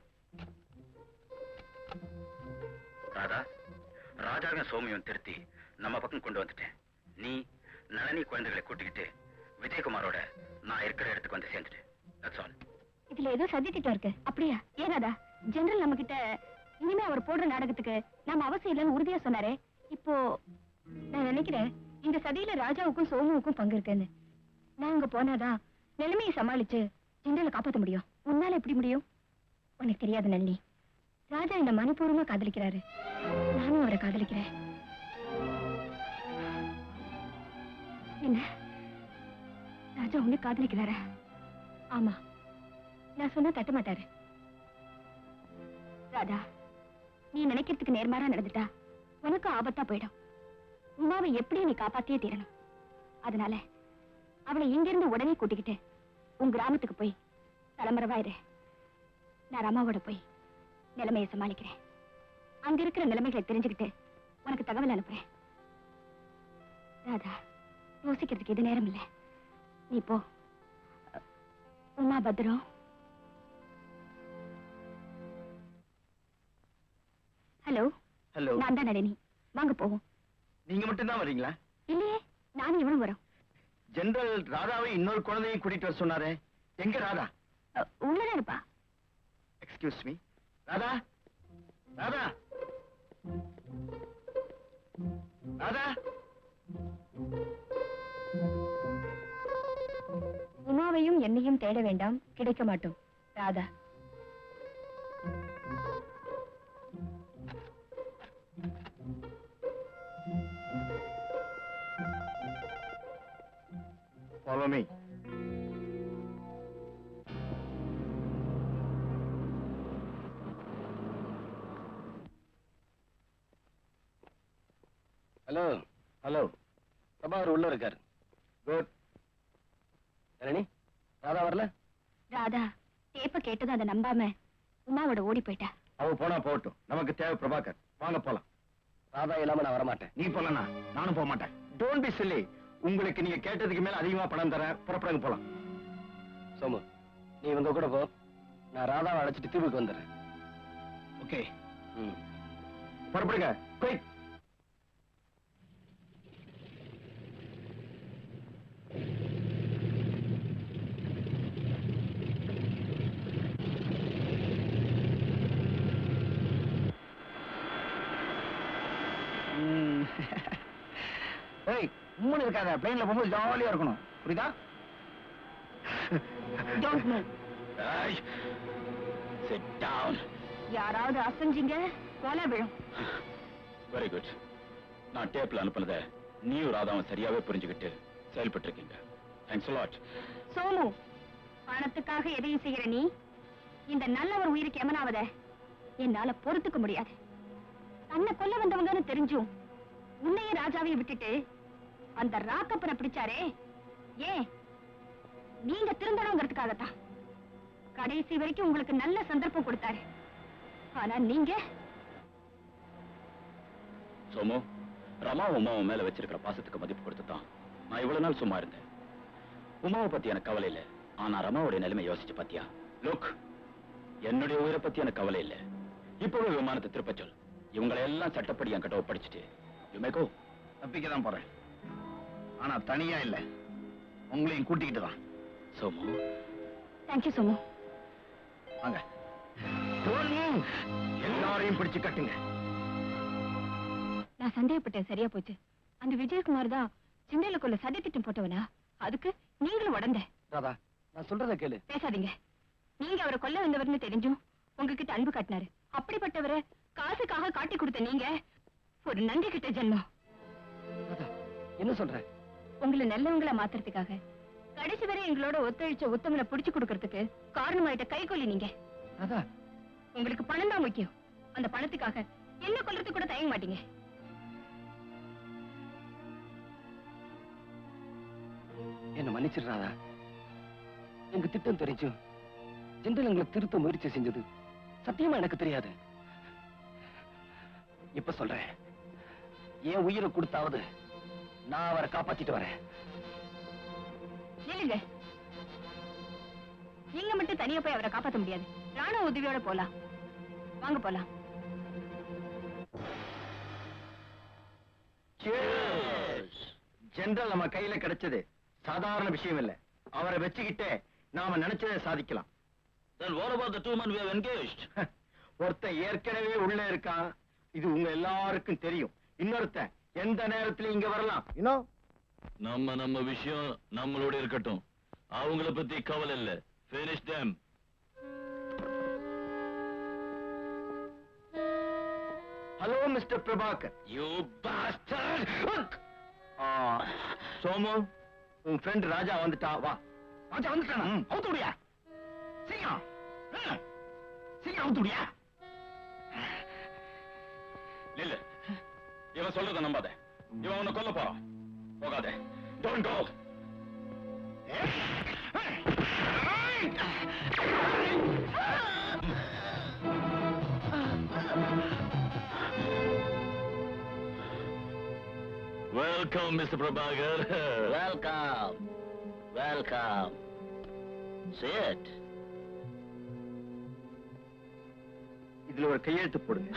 ராதா, ராஜாங்க சோமியம் திருத்தி நம்ம பக்கம் கொண்டு வந்துட்டேன். நீ நளினி குழந்தைகளை கூட்டிக்கிட்டு விஜயகுமாரோட நான் இருக்கிற இடத்துக்கு வந்து சேர்ந்துட்டேன். That's all. இதுல ஏதோ சதி திட்டம் இருக்கு. அப்படியா? ஏன் ராதா? ஜெனரல் நம்ம கிட்ட இனிமே அவர் போடுற நாடகத்துக்கு நாம அவசியம் இல்லைன்னு உறுதியா சொன்னாரே. இப்போ நான் நினைக்கிறேன் இந்த சதியில ராஜாவுக்கும் சோமுவுக்கும் பங்கு இருக்குன்னு. நான் அங்க போனாதான் நிலைமையை சமாளிச்சு ஜெனரலை காப்பாத்த முடியும். உன்னால எப்படி முடியும்? உனக்கு தெரியாது நளினி, ராஜா என்ன மனப்பூர்வமா காதலிக்கிறாரு. நானும் அவரை காதலிக்கிறேன். என்ன, ராஜா உன்னை காதலிக்கிறாரா? ஆமா, நான் சொன்னா தட்ட மாட்டாரு. ராதா, நீ நினைக்கிறதுக்கு நேர்மாறா நடந்துட்டா உனக்கு ஆபத்தா போயிடும். உமாவை எப்படி நீ காப்பாத்தியே தீரணும். அதனால அவளை இங்கிருந்து உடனே கூட்டிக்கிட்டு உன் கிராமத்துக்கு போய் தலைமறைவாயிரு. நான் ரமாவோட போய் நிலைமையை சமாளிக்கிறேன். அங்க இருக்கிற நிலைமைகளை தெரிஞ்சுக்கிட்டு உனக்கு தகவல் அனுப்புறேன். ராதா, யோசிக்கிறதுக்கு இது நேரம் இல்லை. நீ போ. உமா பத்திரம். ஹலோ. ஹலோ. நான் தான் நளினி. வாங்க போவோம். நீங்க மட்டும் தான் வரீங்களா? இல்லையே, நானும் இவனும் வரோம். ஜெனரல் ராதாவை இன்னொரு குழந்தையும் கூட்டிட்டு வர சொன்னாரே, எங்க ராதா? உள்ளதான் இருப்பா. Excuse me. ராதா, ராதா, ராதா. உமாவையும் என்னையும் தேட வேண்டாம், கிடைக்க மாட்டோம். Radha. Follow me. Hello. Hello. Prabhakar உள்ள இருக்காரு. குட். நளினி, ராதா வரல? ராதா டேப்ப கேட்டதும் அதை நம்பாம உமாவோட ஓடி போயிட்டா. அவ போனா போகட்டும், நமக்கு தேவை பிரபாகர். வாங்க போலாம். ராதா இல்லாம நான் வரமாட்டேன். நீ போலனா நானும் போக மாட்டேன். Don't be silly. உங்களுக்கு நீங்க கேட்டதுக்கு மேல அதிகமா பணம் தர. புறப்படுங்க போலாம். சோமு, நீ இவங்க கூட போ. நான் ராதாவை அழைச்சிட்டு தீவுக்கு வந்துடுறேன். ஓகே. ம். புறப்படுங்க. குயிக். ஏய், மூணு இருக்காத. பிளேன்ல போகும்போது ஜாலியா இருக்கணும். புரியுதா? Don't move. Sit down. யாராவது அசைஞ்சீங்க கொலை விழும். Very good. நான் டேப்ல அனுப்புனத நீயும் ராதாவும் சரியாவே புரிஞ்சுக்கிட்டு செயல்பட்டு இருக்கீங்க. Thanks a lot. சோமு, பணத்துக்காக எதையும் செய்யற நீ இந்த நல்லவர் உயிருக்கு எமனாவத என்னால பொறுத்துக்க முடியாது. தன்னை கொல்ல வந்தவங்கன்னு தெரிஞ்சும் உன்னையே ராஜாவையும் விட்டுட்டு அந்த ராக்கப்பனை பிடிச்சாரே, ஏன்? நீங்க திருந்தணுங்கிறதுக்காகத்தான். கடைசி வரைக்கும் உங்களுக்கு நல்ல சந்தர்ப்பம் கொடுத்தாரு. ஆனா நீங்க சோமு, ரமா உமாவை மேல வச்சிருக்கிற பாசத்துக்கு மதிப்பு கொடுத்துதான் நான் இவ்வளவு நாள் சும்மா இருந்தேன். உமாவை பத்தி எனக்கு கவலை இல்ல. ஆனா ரமாவுடைய நிலைமை யோசிச்சு பாத்தியா? லுக், என்னுடைய உயிரை பத்தி எனக்கு கவலை இல்ல. இப்பவே விமானத்தை திருப்ப சொல். இவங்களை எல்லாம் சட்டப்படி என் கிட்ட ஒப்படைச்சிட்டு யூ மே கோ. தப்பிக்கதான் போறேன். ஆனா தனியா இல்ல, உங்களையும் கூட்டிக்கிட்டு தான். சோமு. தேங்க்யூ சோமு. வாங்க. எல்லாரையும் பிடிச்சு கட்டுங்க. நான் சந்தேகப்பட்டேன், சரியா போச்சு. அந்த விஜயகுமார் தான் சிண்டையில கொள்ள சதி திட்டம் போட்டவனா? அதுக்கு நீங்களும் உடந்த. ராதா, நான் சொல்றத கேளு. பேசாதீங்க. நீங்க அவரை கொல்ல வந்தவர்னு தெரிஞ்சும் உங்ககிட்ட அன்பு காட்டினாரு. அப்படிப்பட்டவரை காசுக்காக காட்டி கொடுத்த நீங்க ஒரு நன்றி கிட்ட ஜென்மம். என்ன சொல்ற? உங்களை நல்லவங்கள மாத்துறதுக்காக கடைசி வரை எங்களோட ஒத்துழைச்ச உத்தமனை புடிச்சு கொடுக்கறதுக்கு காரணமாயிட்ட கைகொல்லி நீங்க. அதான் உங்களுக்கு பணம் தான் முக்கியம். அந்த பணத்துக்காக என்ன கொல்றதுக்கு கூட தயங்க மாட்டீங்க. என்ன மன்னிச்சிடுறாதா? எங்க திட்டம் தெரிஞ்சும் ஜெனரல் எங்களை திருத்த முயற்சி செஞ்சது சத்தியமா எனக்கு தெரியாது. இப்ப சொல்றேன், என் உயிரை கொடுத்தாவது நான் அவரை காப்பாத்திட்டு வரேன். இல்லைங்க, நீங்க மட்டும் தனியா போய் அவரை காப்பாத்த முடியாது. ராணுவ உதவியோட போலாம். வாங்க போலாம். ஜெனரல் நம்ம கையில கிடைச்சது சாதாரண விஷயம் இல்ல. அவரை வச்சுக்கிட்டே நாம நினைச்சதை சாதிக்கலாம். Then what about the two men we have engaged? ஒருத்தன் ஏற்கனவே உள்ள இருக்கான், இது உங்க எல்லாருக்கும் தெரியும். இன்னொருத்தன் எந்த நேரத்துல இங்க வரலாம். இன்னும் நம்ம நம்ம விஷயம் நம்மளோட இருக்கட்டும். அவங்கள பத்தி கவலை இல்ல. Finish them. Hello mister Prabhakar. You bastard! Somu, உன் ஃப்ரெண்ட் ராஜா வந்துட்டா. வா. ராஜா வந்துட்டானா? அவுத்துடியா? சீக்கிரம் சீக்கிரம் அவுத்துடியா? இல்ல, இவன் சொல்றத நம்பாத. இவன் உன்னை கொல்ல போறான். போகாதே. Don't go. Welcome, Mister Prabhakar. Welcome. Welcome. Sit. இதுல ஒரு கையெழுத்து போடுங்க.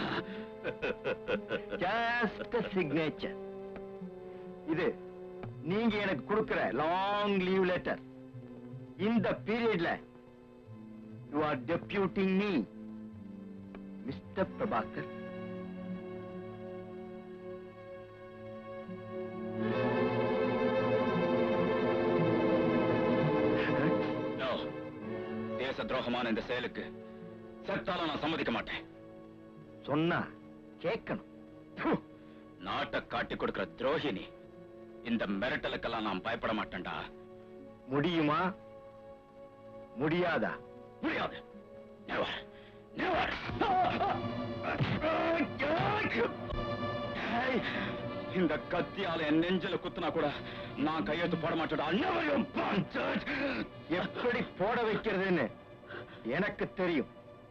Just a signature. இது நீங்க எனக்கு கொடுக்கிற லாங் லீவ் லெட்டர். இந்த பீரியட்ல you are deputing me mister Prabhakar. தேச துரோகமான இந்த செயலுக்கு செத்தாலும் நான் சம்மதிக்க மாட்டேன். சொன்னா கேட்கணும். நாட்டை காட்டி கொடுக்கிற துரோகினி. இந்த மிரட்டலுக்கெல்லாம் நான் பயப்பட மாட்டேன்டா. முடியுமா? முடியாதா? முடியாது. Never. Never. இந்த கத்தியால என் நெஞ்சில குத்துனா கூட நான் கையெழுத்து போட மாட்டேன்டா. Never, you bastard. எப்படி போட வைக்கிறதுன்னு எனக்கு தெரியும்.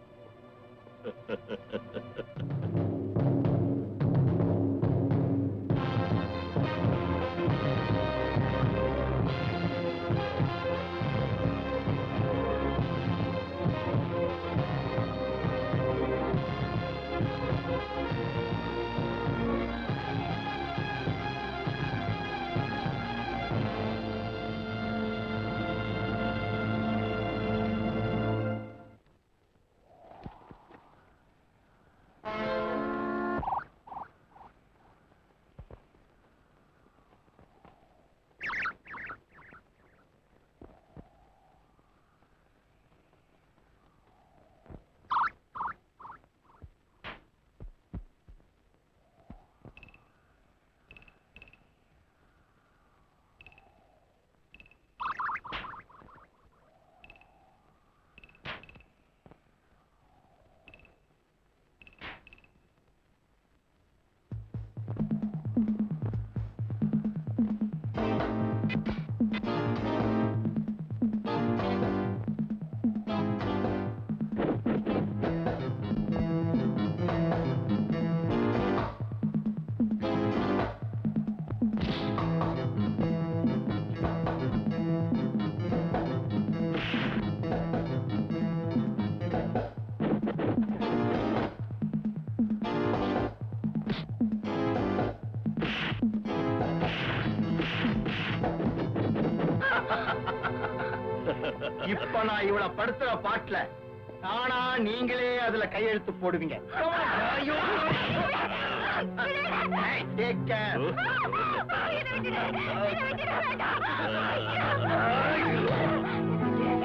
இப்ப நான் இவ்வளவு படுத்துற பாட்டுல ஆனா நீங்களே அதுல கையெழுத்து போடுவீங்க. Take care. இதை விட்டுடு, இதை விட்டுடு, வேண்டாம். ஐயோ.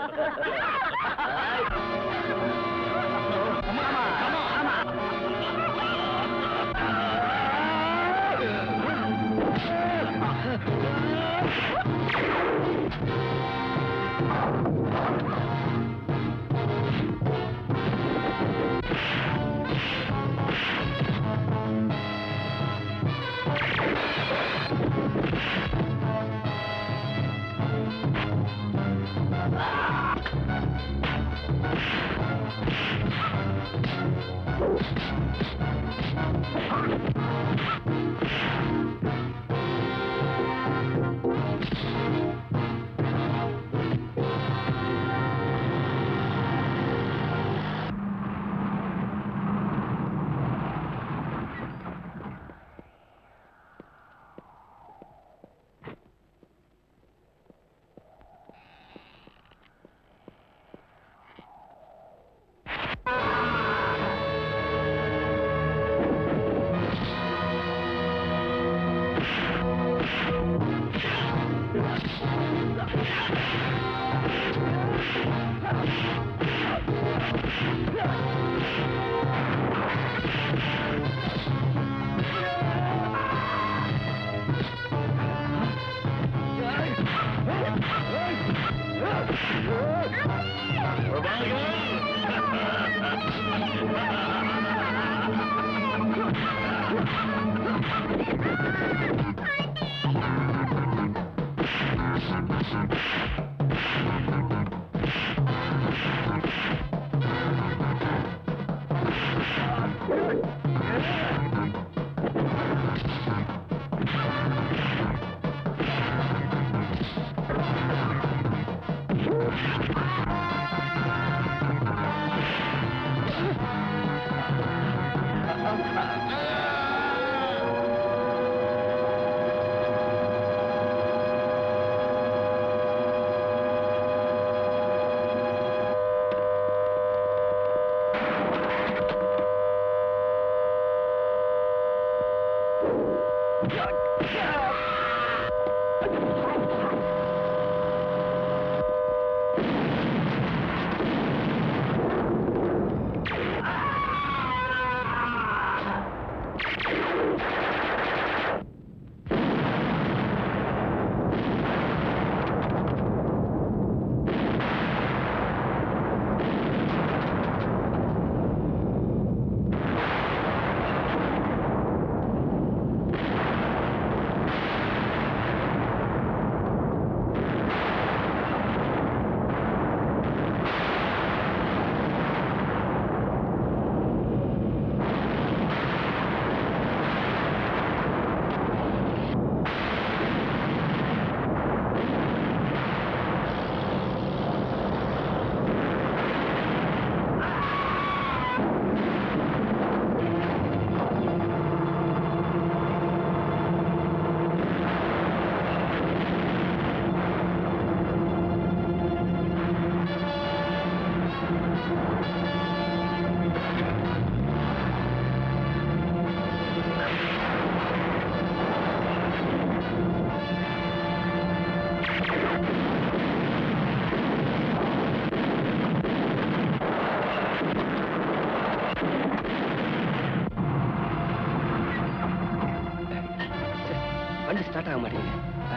வண்டி ஸ்டார்ட் ஆக மாட்டேங்குது.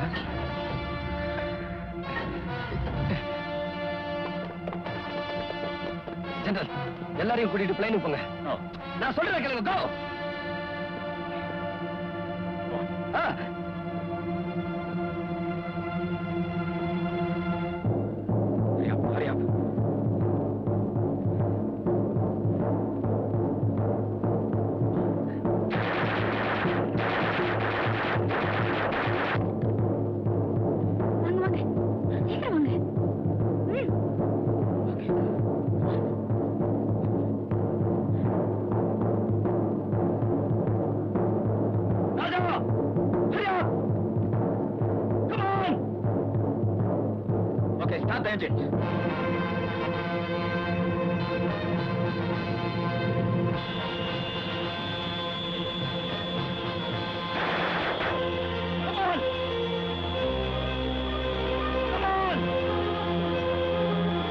ஜெனரல், எல்லாரையும் கூட்டிட்டு பிளைனுக்கு போங்க. நான் சொல்றேன் கேளுங்க. கோ. Hurry up. Start the engine. Come on! Come on!